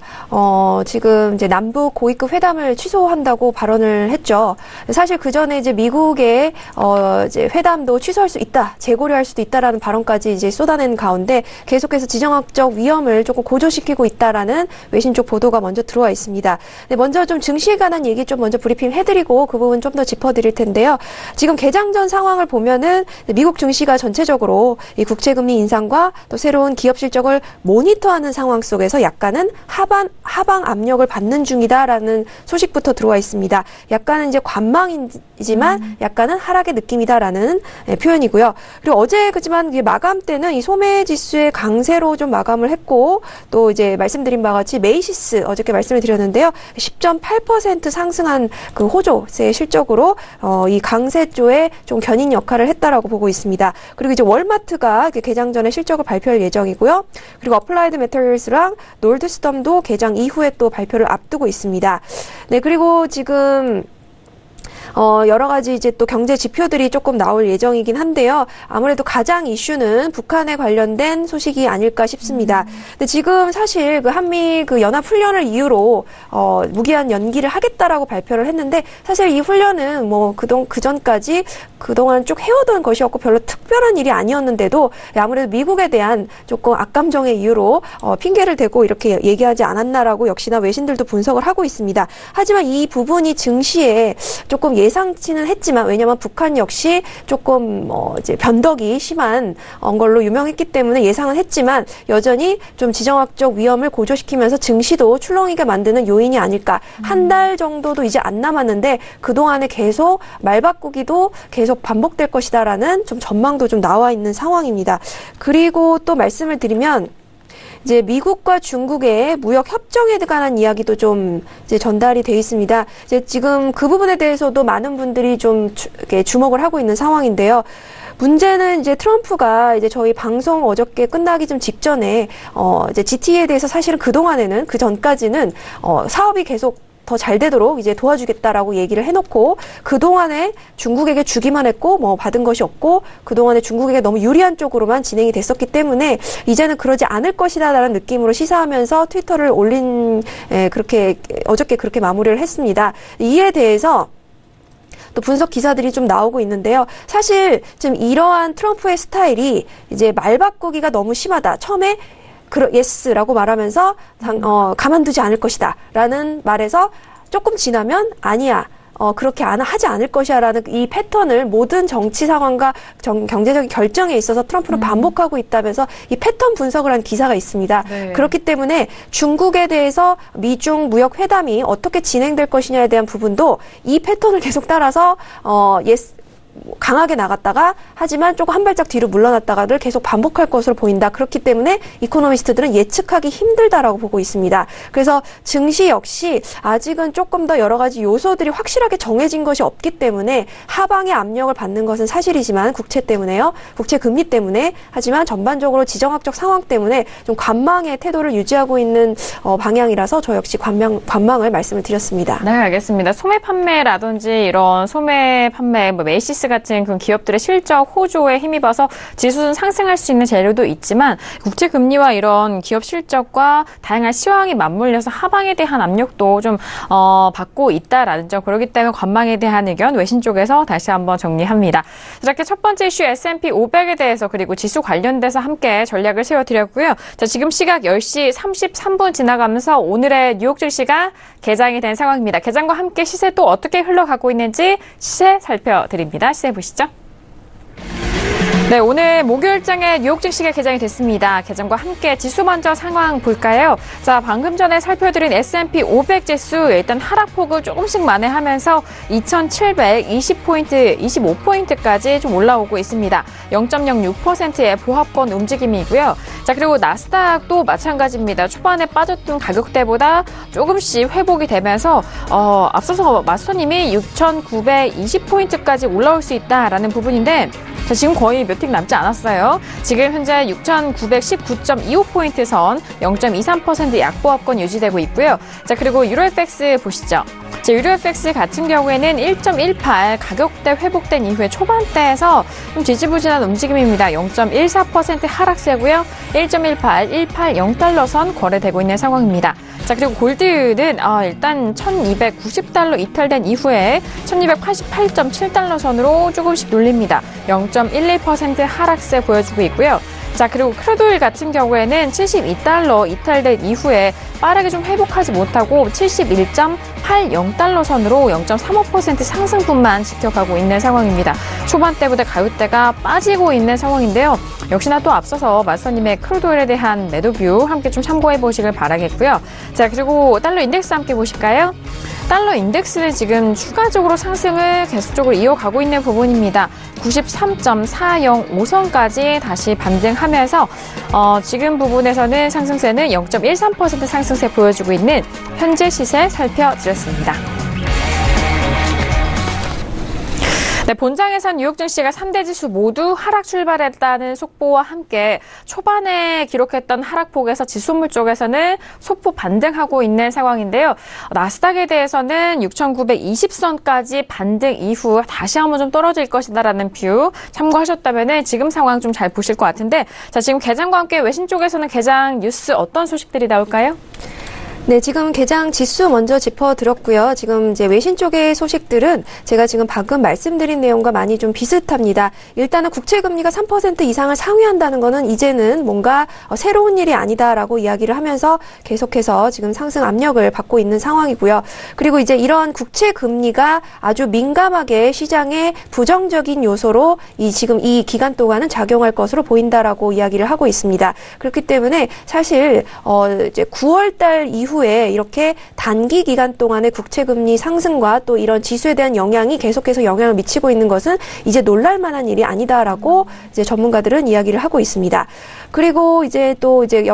지금 이제 남북 고위급 회담을 취소한다고 발언을 했죠. 사실 그 전에 이제 미국의 이제 회담도 취소할 수 있다, 재고려할 수도 있다라는 발언까지 이제 쏟아낸 가운데 계속해서 지정학적 위험을 조금 고조시키고 있다라는 외신 쪽 보도가 먼저 들어와 있습니다. 네, 먼저 좀 증시에 관한 얘기 좀 먼저 브리핑 해드리고 그 부분 좀 더 짚어드릴 텐데요. 지금 개장 전 상황을 보면은 미국 증시가 전체적으로 이 국채금리 인상과 또 새로운 기업 실적을 모니터하는 상황 속에서 약간은 하방 압력을 받는 중이다라는 소식부터 들어와 있습니다. 약간은 이제 관망이지만 약간은 하락의 느낌이다라는 표현이고요. 그리고 어제 그지만 마감 때는 이 소매 지수의 강세로 좀 마감을 했고 또 이제 말씀드린 바와 같이 메이시스 어저께 말씀을 드렸는데요. 10.8% 상승한 그 호조세 실적으로 이 강세조에 좀 견인 역할을 했다라고 보고 있습니다. 그리고 이제 월마트가 개장 전에 실적을 발표할 예정이고요. 그리고 어플라이드 매터리얼스랑 놀드스톰도 개장 이후에 또 발표를 앞두고 있습니다. 네, 그리고 지금 여러 가지 이제 또 경제 지표들이 조금 나올 예정이긴 한데요. 아무래도 가장 이슈는 북한에 관련된 소식이 아닐까 싶습니다. 근데 지금 사실 그 한미 그 연합 훈련을 이유로 무기한 연기를 하겠다라고 발표를 했는데 사실 이 훈련은 뭐 그전까지 그동안 쭉 해오던 것이었고 별로 특별한 일이 아니었는데도 아무래도 미국에 대한 조금 악감정의 이유로 핑계를 대고 이렇게 얘기하지 않았나라고 역시나 외신들도 분석을 하고 있습니다. 하지만 이 부분이 증시에 조금 예상치는 했지만 왜냐하면 북한 역시 조금 이제 변덕이 심한 걸로 유명했기 때문에 예상은 했지만 여전히 좀 지정학적 위험을 고조시키면서 증시도 출렁이게 만드는 요인이 아닐까. 한 달 정도도 이제 안 남았는데 그동안에 계속 말 바꾸기도 계속 반복될 것이다라는 좀 전망도 좀 나와 있는 상황입니다. 그리고 또 말씀을 드리면 이제 미국과 중국의 무역 협정에 관한 이야기도 좀 이제 전달이 돼 있습니다. 이제 지금 그 부분에 대해서도 많은 분들이 좀 주목을 하고 있는 상황인데요. 문제는 이제 트럼프가 이제 저희 방송 어저께 끝나기 좀 직전에 이제 GTA에 대해서 사실은 그 동안에는 그 전까지는 사업이 계속 더 잘 되도록 이제 도와주겠다라고 얘기를 해놓고 그동안에 중국에게 주기만 했고 뭐 받은 것이 없고 그동안에 중국에게 너무 유리한 쪽으로만 진행이 됐었기 때문에 이제는 그러지 않을 것이다라는 느낌으로 시사하면서 트위터를 올린 그렇게 어저께 그렇게 마무리를 했습니다. 이에 대해서 또 분석 기사들이 좀 나오고 있는데요. 사실 지금 이러한 트럼프의 스타일이 이제 말 바꾸기가 너무 심하다. 처음에 예스라고 말하면서 가만두지 않을 것이다 라는 말에서 조금 지나면 아니야 그렇게 하지 않을 것이야 라는 이 패턴을 모든 정치 상황과 경제적인 결정에 있어서 트럼프는 반복하고 있다면서 이 패턴 분석을 한 기사가 있습니다. 네. 그렇기 때문에 중국에 대해서 미중 무역 회담이 어떻게 진행될 것이냐에 대한 부분도 이 패턴을 계속 따라서 예스 강하게 나갔다가 하지만 조금 한 발짝 뒤로 물러났다가를 계속 반복할 것으로 보인다. 그렇기 때문에 이코노미스트들은 예측하기 힘들다라고 보고 있습니다. 그래서 증시 역시 아직은 조금 더 여러 가지 요소들이 확실하게 정해진 것이 없기 때문에 하방의 압력을 받는 것은 사실이지만 국채 때문에요. 국채 금리 때문에. 하지만 전반적으로 지정학적 상황 때문에 좀 관망의 태도를 유지하고 있는 방향이라서 저 역시 관망을 말씀을 드렸습니다. 네, 알겠습니다. 소매 판매라든지 이런 소매 판매, 메이시스 같은 그 기업들의 실적 호조에 힘입어서 지수는 상승할 수 있는 재료도 있지만 국채 금리와 이런 기업 실적과 다양한 시황이 맞물려서 하방에 대한 압력도 좀 받고 있다라는 점. 그렇기 때문에 관망에 대한 의견 외신 쪽에서 다시 한번 정리합니다. 이렇게 첫 번째 이슈 S&P 500에 대해서 그리고 지수 관련돼서 함께 전략을 세워드렸고요. 자, 지금 시각 10시 33분 지나가면서 오늘의 뉴욕 증시가 개장이 된 상황입니다. 개장과 함께 시세 또 어떻게 흘러가고 있는지 시세 살펴드립니다. 시세 보시죠. 네, 오늘 목요일장에 뉴욕 증시가 개장이 됐습니다. 개장과 함께 지수 먼저 상황 볼까요? 자, 방금 전에 살펴드린 S&P 500 지수 일단 하락폭을 조금씩 만회하면서 2,720포인트, 25포인트까지 좀 올라오고 있습니다. 0.06%의 보합권 움직임이고요. 자, 그리고 나스닥도 마찬가지입니다. 초반에 빠졌던 가격대보다 조금씩 회복이 되면서 앞서서 마스터님이 6,920포인트까지 올라올 수 있다라는 부분인데 자, 지금 거의 몇 틱 남지 않았어요. 지금 현재 6,919.25포인트 선 0.23% 약보합권 유지되고 있고요. 자, 그리고 유로FX 보시죠. 자, 유로FX 같은 경우에는 1.18 가격대 회복된 이후에 초반대에서 좀 지지부진한 움직임입니다. 0.14% 하락세고요. 1.18, 180달러 선 거래되고 있는 상황입니다. 자, 그리고 골드는 일단 1,290달러 이탈된 이후에 1,288.7달러 선으로 조금씩 눌립니다. 0.12% 하락세 보여주고 있고요. 자, 그리고 크루드오일 같은 경우에는 72달러 이탈된 이후에 빠르게 좀 회복하지 못하고 71.80달러 선으로 0.35% 상승분만 지켜가고 있는 상황입니다. 초반대보다 가격대가 빠지고 있는 상황인데요. 역시나 또 앞서서 마스터님의 크루드오일에 대한 매도뷰 함께 좀 참고해 보시길 바라겠고요. 자, 그리고 달러 인덱스 함께 보실까요? 달러 인덱스는 지금 추가적으로 상승을 계속적으로 이어가고 있는 부분입니다. 93.405선까지 다시 반등하면서 지금 부분에서는 상승세는 0.13% 상승세 보여주고 있는 현재 시세 살펴드렸습니다. 네, 본장에선 뉴욕 증시가 3대 지수 모두 하락 출발했다는 속보와 함께 초반에 기록했던 하락폭에서 지수물 쪽에서는 소폭 반등하고 있는 상황인데요. 나스닥에 대해서는 6,920선까지 반등 이후 다시 한번 좀 떨어질 것이다라는 뷰 참고하셨다면 지금 상황 좀 잘 보실 것 같은데 자, 지금 개장과 함께 외신 쪽에서는 개장 뉴스 어떤 소식들이 나올까요? 네, 지금 개장 지수 먼저 짚어드렸고요. 지금 이제 외신 쪽의 소식들은 제가 지금 방금 말씀드린 내용과 많이 좀 비슷합니다. 일단은 국채금리가 3% 이상을 상회한다는 거는 이제는 뭔가 새로운 일이 아니다라고 이야기를 하면서 계속해서 지금 상승 압력을 받고 있는 상황이고요. 그리고 이제 이런 국채금리가 아주 민감하게 시장의 부정적인 요소로 지금 이 기간 동안은 작용할 것으로 보인다라고 이야기를 하고 있습니다. 그렇기 때문에 사실 이제 9월 달 이후에 이렇게 단기 기간 동안의 국채금리 상승과 또 이런 지수에 대한 영향이 계속해서 영향을 미치고 있는 것은 이제 놀랄 만한 일이 아니다라고 이제 전문가들은 이야기를 하고 있습니다. 그리고 이제 또 이제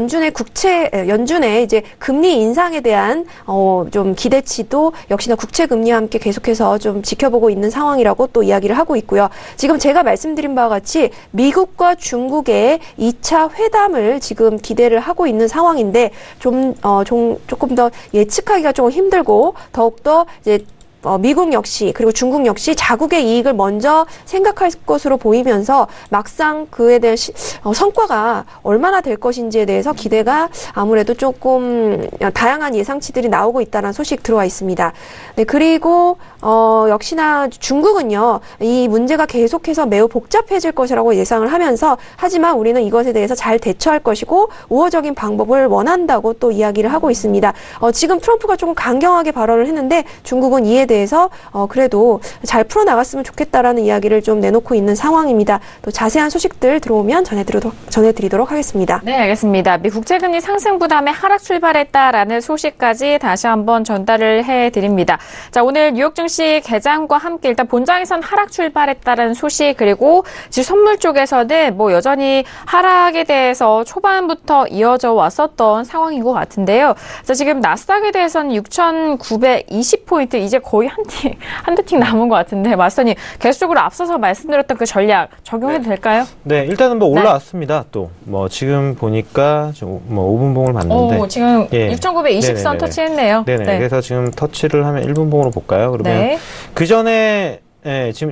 연준의 이제 금리 인상에 대한 좀 기대치도 역시나 국채금리와 함께 계속해서 좀 지켜보고 있는 상황이라고 또 이야기를 하고 있고요. 지금 제가 말씀드린 바와 같이 미국과 중국의 2차 회담을 지금 기대를 하고 있는 상황인데 조금 더 예측하기가 조금 힘들고 더욱더 이제 미국 역시 그리고 중국 역시 자국의 이익을 먼저 생각할 것으로 보이면서 막상 그에 대한 성과가 얼마나 될 것인지에 대해서 기대가 아무래도 조금 다양한 예상치들이 나오고 있다는 소식 들어와 있습니다. 네, 그리고 역시나 중국은요, 이 문제가 계속해서 매우 복잡해질 것이라고 예상을 하면서 하지만 우리는 이것에 대해서 잘 대처할 것이고 우호적인 방법을 원한다고 또 이야기를 하고 있습니다. 지금 트럼프가 조금 강경하게 발언을 했는데 중국은 이에 대해 대해서 그래도 잘 풀어나갔으면 좋겠다라는 이야기를 좀 내놓고 있는 상황입니다. 또 자세한 소식들 들어오면 전해드리도록 하겠습니다. 네, 알겠습니다. 미 국채금리 상승 부담에 하락 출발했다라는 소식까지 다시 한번 전달을 해드립니다. 자, 오늘 뉴욕 증시 개장과 함께 일단 본장에선 하락 출발했다는 소식, 그리고 지금 선물 쪽에서는 뭐 여전히 하락에 대해서 초반부터 이어져 왔었던 상황인 것 같은데요. 자, 지금 나스닥에 대해서는 6,920포인트, 이제 거의 한 두 팀 남은 것 같은데, 마스터님 계속적으로 앞서서 말씀드렸던 그 전략 적용해도 될까요? 네, 일단은 뭐 올라왔습니다. 또 뭐 지금 보니까 뭐 5분봉을 봤는데 지금 6,920선 터치했네요. 네네. 그래서 지금 터치를 하면 1분봉으로 볼까요? 그러면 그 전에 지금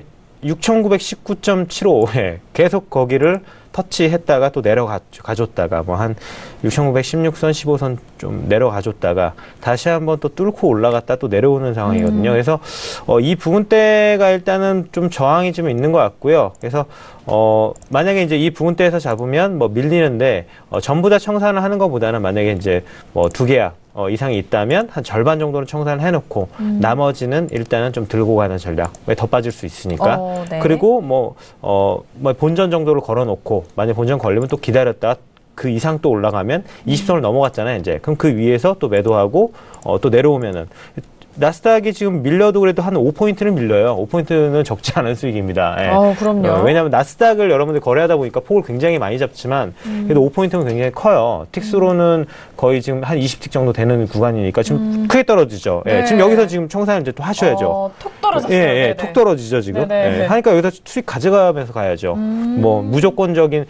6,919.75에 계속 거기를 터치했다가 또 내려가줬다가 뭐 한 6,916선, 15선 좀 내려가줬다가 다시 한번 또 뚫고 올라갔다 또 내려오는 상황이거든요. 그래서 이 부분대가 일단은 좀 저항이 좀 있는 것 같고요. 그래서 만약에 이제 이 부분대에서 잡으면 뭐 밀리는데 전부 다 청산을 하는 것보다는 만약에 이제 뭐 2계약 이상이 있다면 한 절반 정도는 청산을 해놓고 나머지는 일단은 좀 들고 가는 전략. 왜 더 빠질 수 있으니까. 네. 그리고 뭐 본전 정도를 걸어놓고 만약 본전 걸리면 또 기다렸다가 그 이상 또 올라가면 20선을 넘어갔잖아요, 이제. 그럼 그 위에서 또 매도하고 또 내려오면은 나스닥이 지금 밀려도 그래도 한 5포인트는 밀려요. 5포인트는 적지 않은 수익입니다. 예. 그럼요. 왜냐하면 나스닥을 여러분들 거래하다 보니까 폭을 굉장히 많이 잡지만 그래도 5포인트는 굉장히 커요. 틱스로는 거의 지금 한 20틱 정도 되는 구간이니까 지금 크게 떨어지죠. 네. 예. 지금 여기서 지금 청산을 이제 또 하셔야죠. 톡 떨어졌어요. 예, 톡 떨어지죠, 지금. 예. 하니까 여기서 수익 가져가면서 가야죠. 뭐 무조건적인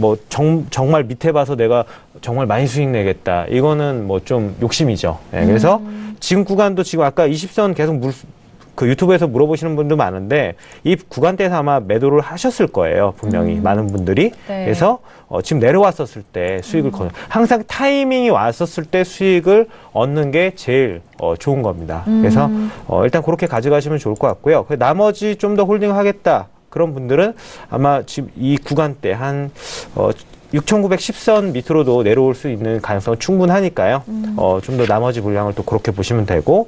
정말 밑에 봐서 내가 정말 많이 수익 내겠다. 이거는 뭐 좀 욕심이죠. 예. 그래서 지금 구간도 지금 아까 20선 계속 그 유튜브에서 물어보시는 분도 많은데 이 구간대에서 아마 매도를 하셨을 거예요. 분명히 많은 분들이. 그래서 지금 내려왔었을 때 수익을 항상 타이밍이 왔었을 때 수익을 얻는 게 제일 좋은 겁니다. 그래서 일단 그렇게 가져가시면 좋을 것 같고요. 나머지 좀 더 홀딩하겠다. 그런 분들은 아마 지금 이 구간대 한 6,910선 밑으로도 내려올 수 있는 가능성은 충분하니까요. 좀 더 나머지 물량을 또 그렇게 보시면 되고,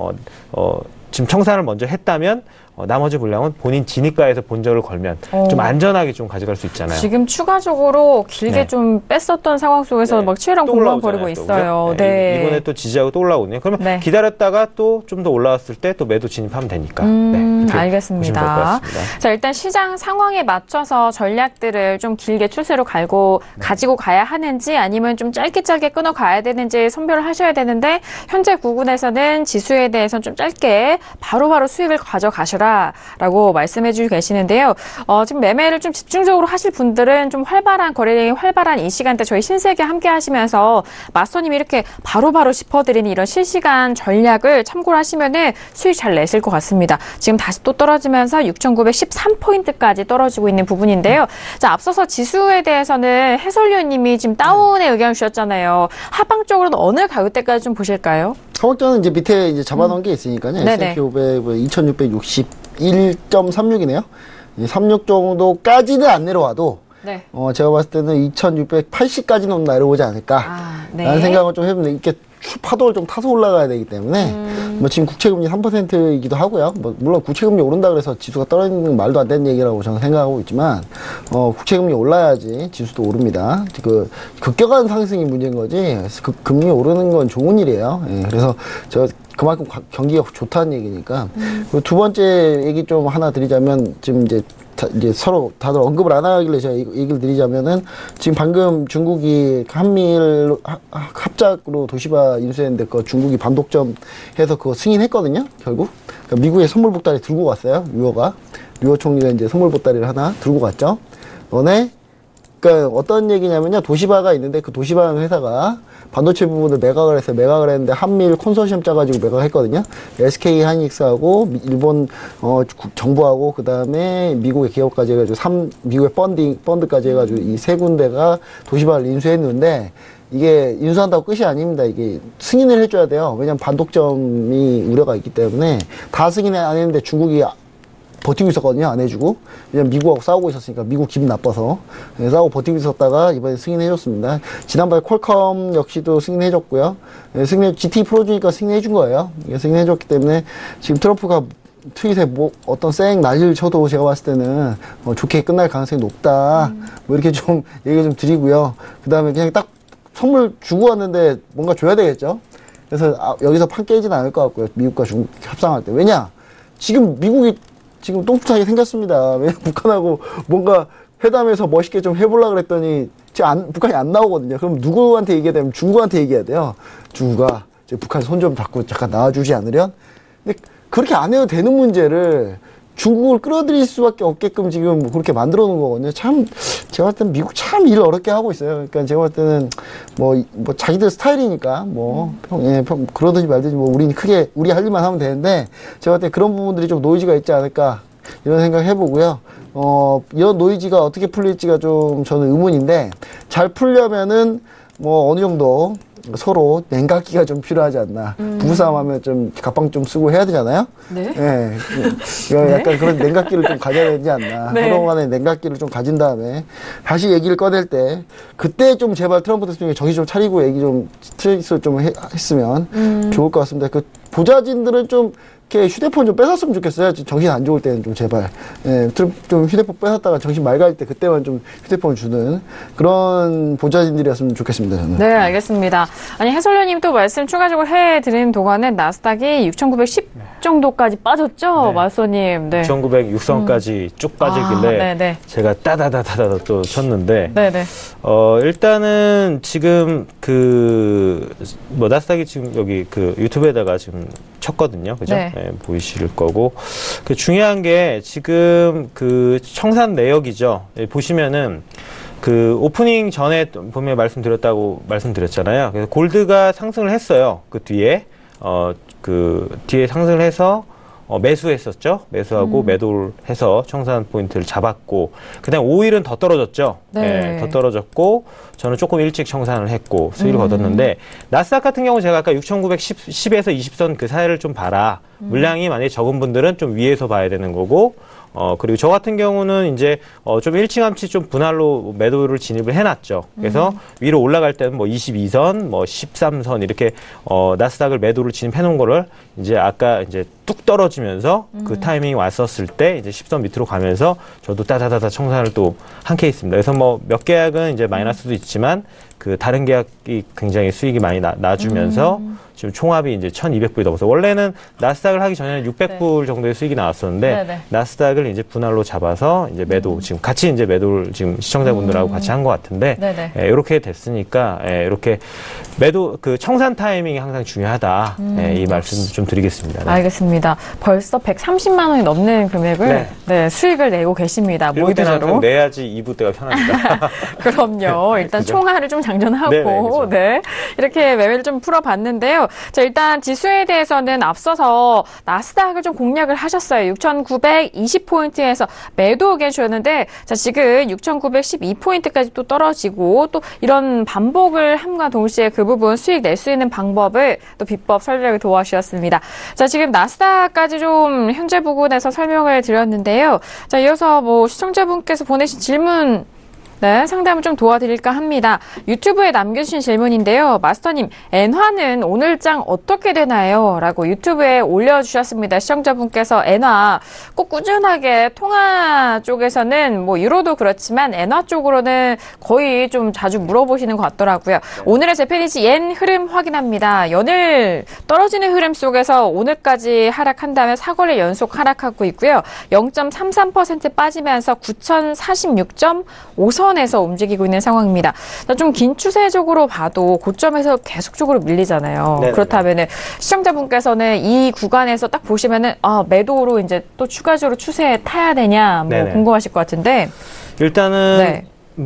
지금 청산을 먼저 했다면 나머지 물량은 본인 진입가에서 본전을 걸면 좀 안전하게 좀 가져갈 수 있잖아요. 지금 추가적으로 길게 좀 뺐었던 상황 속에서 막 치열한 공방 벌이고 있어요. 네. 이번에 또 지지하고 또 올라오거든요. 그러면 기다렸다가 또 좀 더 올라왔을 때 또 매도 진입하면 되니까. 알겠습니다. 자, 일단 시장 상황에 맞춰서 전략들을 좀 길게 추세로 가지고 가야 하는지 아니면 좀 짧게 끊어 가야 되는지 선별을 하셔야 되는데 현재 구간에서는 지수에 대해서는 좀 짧게 바로바로 수익을 가져가셔라 라고 말씀해 주고 계시는데요. 지금 매매를 좀 집중적으로 하실 분들은 좀 거래량이 활발한 이 시간대 저희 신세계 함께 하시면서 마스터님이 이렇게 바로바로 짚어드리는 이런 실시간 전략을 참고를 하시면은 수익 잘 내실 것 같습니다. 지금 다시 또 떨어지면서 6,913포인트까지 떨어지고 있는 부분인데요. 자, 앞서서 지수에 대해서는 해설위원님이 지금 다운의 의견을 주셨잖아요. 하방 쪽으로는 어느 가격대까지 좀 보실까요? 하방자는 이제 밑에 이제 잡아놓은 게 있으니까요. S&P 500 2661.36이네요. 36 정도까지는 안 내려와도 제가 봤을 때는 2680까지는 내려오지 않을까 라는 생각을 좀 해보는데 이렇게 파도를 좀 타서 올라가야 되기 때문에 뭐 지금 국채금리 3%이기도 하고요. 뭐 물론 국채금리 오른다 그래서 지수가 떨어지는 건 말도 안 되는 얘기라고 저는 생각하고 있지만 국채금리 올라야지 지수도 오릅니다. 그 급격한 상승이 문제인 거지 금리 오르는 건 좋은 일이에요. 예, 그래서 제가 그만큼 경기가 좋다는 얘기니까. 그리고 두 번째 얘기 좀 하나 드리자면 지금 이제 서로 다들 언급을 안 하길래 제가 얘기를 드리자면은 지금 방금 중국이 한미일 합작으로 도시바 인수했는데 그 중국이 반독점 해서 그거 승인했거든요, 결국. 그러니까 미국에 선물 보따리 들고 갔어요, 류호 총리가 이제 선물 보따리를 하나 들고 갔죠. 그러니까 어떤 얘기냐면요, 도시바가 있는데 그 도시바라는 회사가 반도체 부분을 매각을 했어요. 매각을 했는데 한미일 컨소시엄 짜가지고 매각했거든요. SK 하이닉스하고 일본 정부하고 그 다음에 미국의 기업까지 해가지고 미국의 펀드까지 해가지고 이 세 군데가 도시바를 인수했는데 이게 인수한다고 끝이 아닙니다. 이게 승인을 해줘야 돼요. 왜냐면 반독점이 우려가 있기 때문에 다 승인 안 했는데 중국이 버티고 있었거든요. 안 해주고. 왜냐면 미국하고 싸우고 있었으니까 미국 기분 나빠서. 네, 싸우고 버티고 있었다가 이번에 승인해줬습니다. 지난번에 퀄컴 역시도 승인해줬고요. 네, GT 프로 주니까 승인해준 거예요. 승인해줬기 때문에 지금 트럼프가 트윗에 어떤 쌩 난리를 쳐도 제가 봤을 때는 좋게 끝날 가능성이 높다. 뭐 이렇게 좀 얘기 좀 드리고요. 그 다음에 그냥 딱 선물 주고 왔는데 뭔가 줘야 되겠죠. 그래서 여기서 판 깨지는 않을 것 같고요. 미국과 중국 협상할 때. 왜냐? 지금 미국이 지금 똥투하게 생겼습니다. 왜냐면 북한하고 뭔가 회담에서 멋있게 좀 해보려고 그랬더니 북한이 안 나오거든요. 그럼 누구한테 얘기해야 되면 중국한테 얘기해야 돼요. 중국아, 북한 손 좀 잡고 잠깐 나와주지 않으련? 근데 그렇게 안 해도 되는 문제를 중국을 끌어들일 수밖에 없게끔 지금 그렇게 만들어 놓은 거거든요. 참, 제가 봤을 때는 미국 참 일 어렵게 하고 있어요. 그러니까 제가 봤을 때는 뭐 자기들 스타일이니까 그러든지 말든지 우리는 크게 우리 할 일만 하면 되는데 제가 봤을 때 그런 부분들이 좀 노이즈가 있지 않을까 이런 생각 해보고요. 이런 노이즈가 어떻게 풀릴지가 좀 저는 의문인데 잘 풀려면은 어느 정도 서로 냉각기가 좀 필요하지 않나. 부부싸움 하면 좀 각방 좀 쓰고 해야 되잖아요. 네. 네. 약간 그런 냉각기를 좀 가져야 되지 않나. 네. 서로 간에 냉각기를 좀 가진 다음에 다시 얘기를 꺼낼 때 그때 좀 제발 트럼프 대통령이 정신 좀 차리고 얘기 좀 스트레스 좀 했으면 좋을 것 같습니다. 그 보좌진들은 좀 이렇게 휴대폰 좀 뺏었으면 좋겠어요. 정신 안 좋을 때는 좀 제발. 예, 좀 휴대폰 뺏었다가 정신 맑을 때 그때만 좀 휴대폰을 주는 그런 보좌진들이었으면 좋겠습니다. 저는. 네, 알겠습니다. 아니, 해설위원님 또 말씀 추가적으로 해드리는 동안은 나스닥이 6,910 정도까지 빠졌죠, 네. 마스터님. 네. 1906선까지 쭉 빠지길래 네네. 제가 따다다다다 또 쳤는데 네네. 일단은 지금 나스닥이 지금 여기 유튜브에다가 지금 쳤거든요. 그죠? 네. 네, 보이실 거고. 중요한 게 지금 청산 내역이죠. 보시면은 오프닝 전에 보면 말씀드렸잖아요. 그래서 골드가 상승을 했어요. 그 뒤에 뒤에 상승을 해서 매수했었죠. 매수하고 매도를 해서 청산 포인트를 잡았고, 그다음 5일은 더 떨어졌죠. 네. 더 떨어졌고, 저는 조금 일찍 청산을 했고 수익을 거뒀는데, 나스닥 같은 경우 제가 아까 6,910에서 20선 그 사이를 좀 봐라. 물량이 만약에 적은 분들은 좀 위에서 봐야 되는 거고, 그리고 저 같은 경우는 이제 좀 일찌감치 좀 분할로 매도를 진입을 해놨죠. 그래서 위로 올라갈 때는 22선, 13선 이렇게 나스닥을 매도를 진입해 놓은 거를 이제 아까 이제 뚝 떨어지면서 그 타이밍이 왔었을 때 이제 10선 밑으로 가면서 저도 따다다다 청산을 또 한 케이스입니다. 그래서 몇 계약은 이제 마이너스도 있지만 다른 계약이 굉장히 수익이 많이 나주면서 지금 총합이 이제 1,200불이 넘어서, 원래는 나스닥을 하기 전에는 600불 정도의 수익이 나왔었는데, 네네. 나스닥을 이제 분할로 잡아서 이제 매도, 지금 같이 이제 매도를 지금 시청자분들하고 같이 한 것 같은데, 네네. 이렇게 됐으니까, 이렇게 매도, 청산 타이밍이 항상 중요하다. 이 말씀 좀 드리겠습니다. 네. 알겠습니다. 벌써 130만 원이 넘는 금액을 네, 수익을 내고 계십니다. 이럴 때는 모의대자로. 항상 내야지 2부 때가 편합니다. 그럼요. 일단 그죠? 총알을 좀 장전하고 네네, 그죠. 네, 이렇게 매매를 좀 풀어봤는데요. 자, 일단 지수에 대해서는 앞서서 나스닥을 좀 공략을 하셨어요. 6,920포인트에서 매도 의견 주셨는데, 자, 지금 6,912포인트까지 또 떨어지고, 또 이런 반복을 함과 동시에 그 부분 수익 낼 수 있는 방법을 또 비법 설명을 도와주셨습니다. 자, 지금 나스닥까지 좀 현재 부분에서 설명을 드렸는데요. 자, 이어서 시청자분께서 보내신 질문 네, 상담을 좀 도와드릴까 합니다. 유튜브에 남겨주신 질문인데요. 마스터님, 엔화는 오늘장 어떻게 되나요? 라고 유튜브에 올려주셨습니다. 시청자분께서 엔화 꼭 꾸준하게 통화 쪽에서는 유로도 그렇지만 엔화 쪽으로는 거의 좀 자주 물어보시는 것 같더라고요. 오늘의 재팬니지 옌 흐름 확인합니다. 연일 떨어지는 흐름 속에서 오늘까지 하락한 다음에 4거래 연속 하락하고 있고요. 0.33% 빠지면서 9,046.5선 에서 움직이고 있는 상황입니다. 좀 긴 추세적으로 봐도 고점에서 계속적으로 밀리잖아요. 네네. 그렇다면은 시청자분께서는 이 구간에서 딱 보시면은 매도로 이제 또 추가적으로 추세에 타야 되냐 궁금하실 것 같은데, 일단은 네.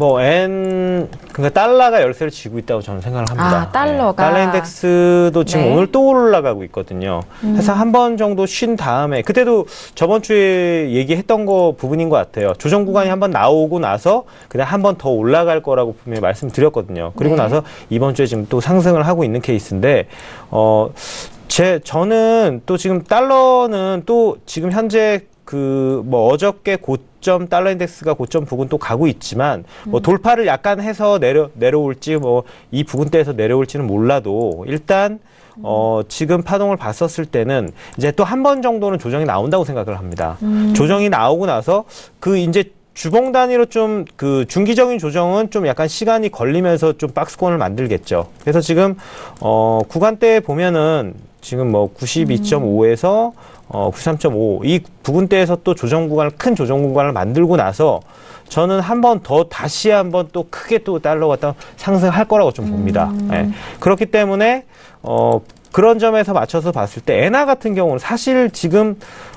그러니까 달러가 열세를 쥐고 있다고 저는 생각을 합니다. 달러가. 달러 인덱스도 지금 네. 오늘 또 올라가고 있거든요. 그래서 한 번 정도 쉰 다음에, 그때도 저번 주에 얘기했던 거 부분인 것 같아요. 조정 구간이 한 번 나오고 나서 그냥 한 번 더 올라갈 거라고 분명히 말씀드렸거든요. 그리고 네. 나서 이번 주에 지금 또 상승을 하고 있는 케이스인데, 저는 또 지금 달러는 또 지금 현재 어저께 고점 달러 인덱스가 고점 부근 또 가고 있지만 돌파를 약간 해서 내려올지 이 부근대에서 내려올지는 몰라도 일단 지금 파동을 봤었을 때는 이제 또 한 번 정도는 조정이 나온다고 생각을 합니다. 조정이 나오고 나서 이제 주봉 단위로 좀 중기적인 조정은 좀 약간 시간이 걸리면서 좀 박스권을 만들겠죠. 그래서 지금 구간대에 보면은 지금 92.5에서 93.5 이 부근대에서 또 큰 조정 구간을 만들고 나서 저는 다시 한 번 또 크게 또 달러가 또 상승할 거라고 좀 봅니다. 예. 그렇기 때문에 그런 점에서 맞춰서 봤을 때 엔화 같은 경우는 사실 지금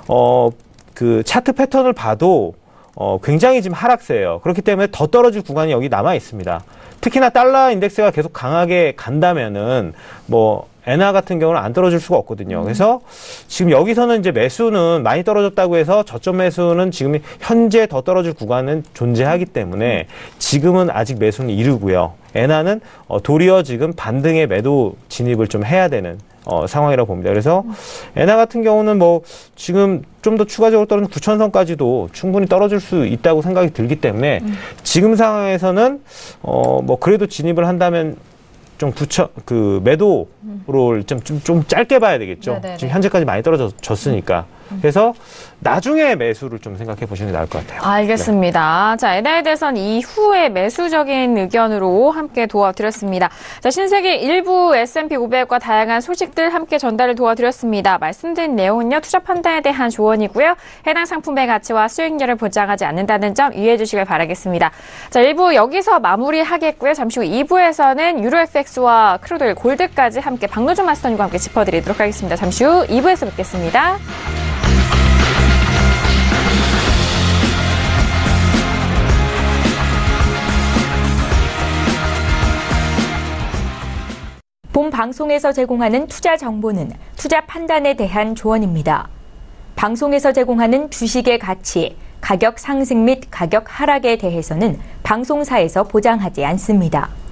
차트 패턴을 봐도 굉장히 지금 하락세예요. 그렇기 때문에 더 떨어질 구간이 여기 남아 있습니다. 특히나 달러 인덱스가 계속 강하게 간다면은 엔화 같은 경우는 안 떨어질 수가 없거든요. 그래서 지금 여기서는 이제 매수는 많이 떨어졌다고 해서 저점 매수는 지금 현재 더 떨어질 구간은 존재하기 때문에 지금은 아직 매수는 이르고요. 엔화는 도리어 지금 반등의 매도 진입을 좀 해야 되는 상황이라고 봅니다. 그래서 엔화 같은 경우는 지금 좀 더 추가적으로 떨어진 9,000선까지도 충분히 떨어질 수 있다고 생각이 들기 때문에 지금 상황에서는 그래도 진입을 한다면 좀 매도를 좀 짧게 봐야 되겠죠. 네네네. 지금 현재까지 많이 떨어졌으니까. 그래서 나중에 매수를 좀 생각해 보시는 게 나을 것 같아요. 알겠습니다. 자, 엔화에 대해서는 이후에 매수적인 의견으로 함께 도와드렸습니다. 자, 신세계 일부 S&P 500과 다양한 소식들 함께 전달을 도와드렸습니다. 말씀드린 내용은요, 투자 판단에 대한 조언이고요. 해당 상품의 가치와 수익률을 보장하지 않는다는 점 유의해 주시길 바라겠습니다. 자, 1부 여기서 마무리하겠고요. 잠시 후 2부에서는 유로 FX와 크루드 골드까지 함께 박노준 마스터님과 함께 짚어드리도록 하겠습니다. 잠시 후 2부에서 뵙겠습니다. 본 방송에서 제공하는 투자 정보는 투자 판단에 대한 조언입니다. 방송에서 제공하는 주식의 가치, 가격 상승 및 가격 하락에 대해서는 방송사에서 보장하지 않습니다.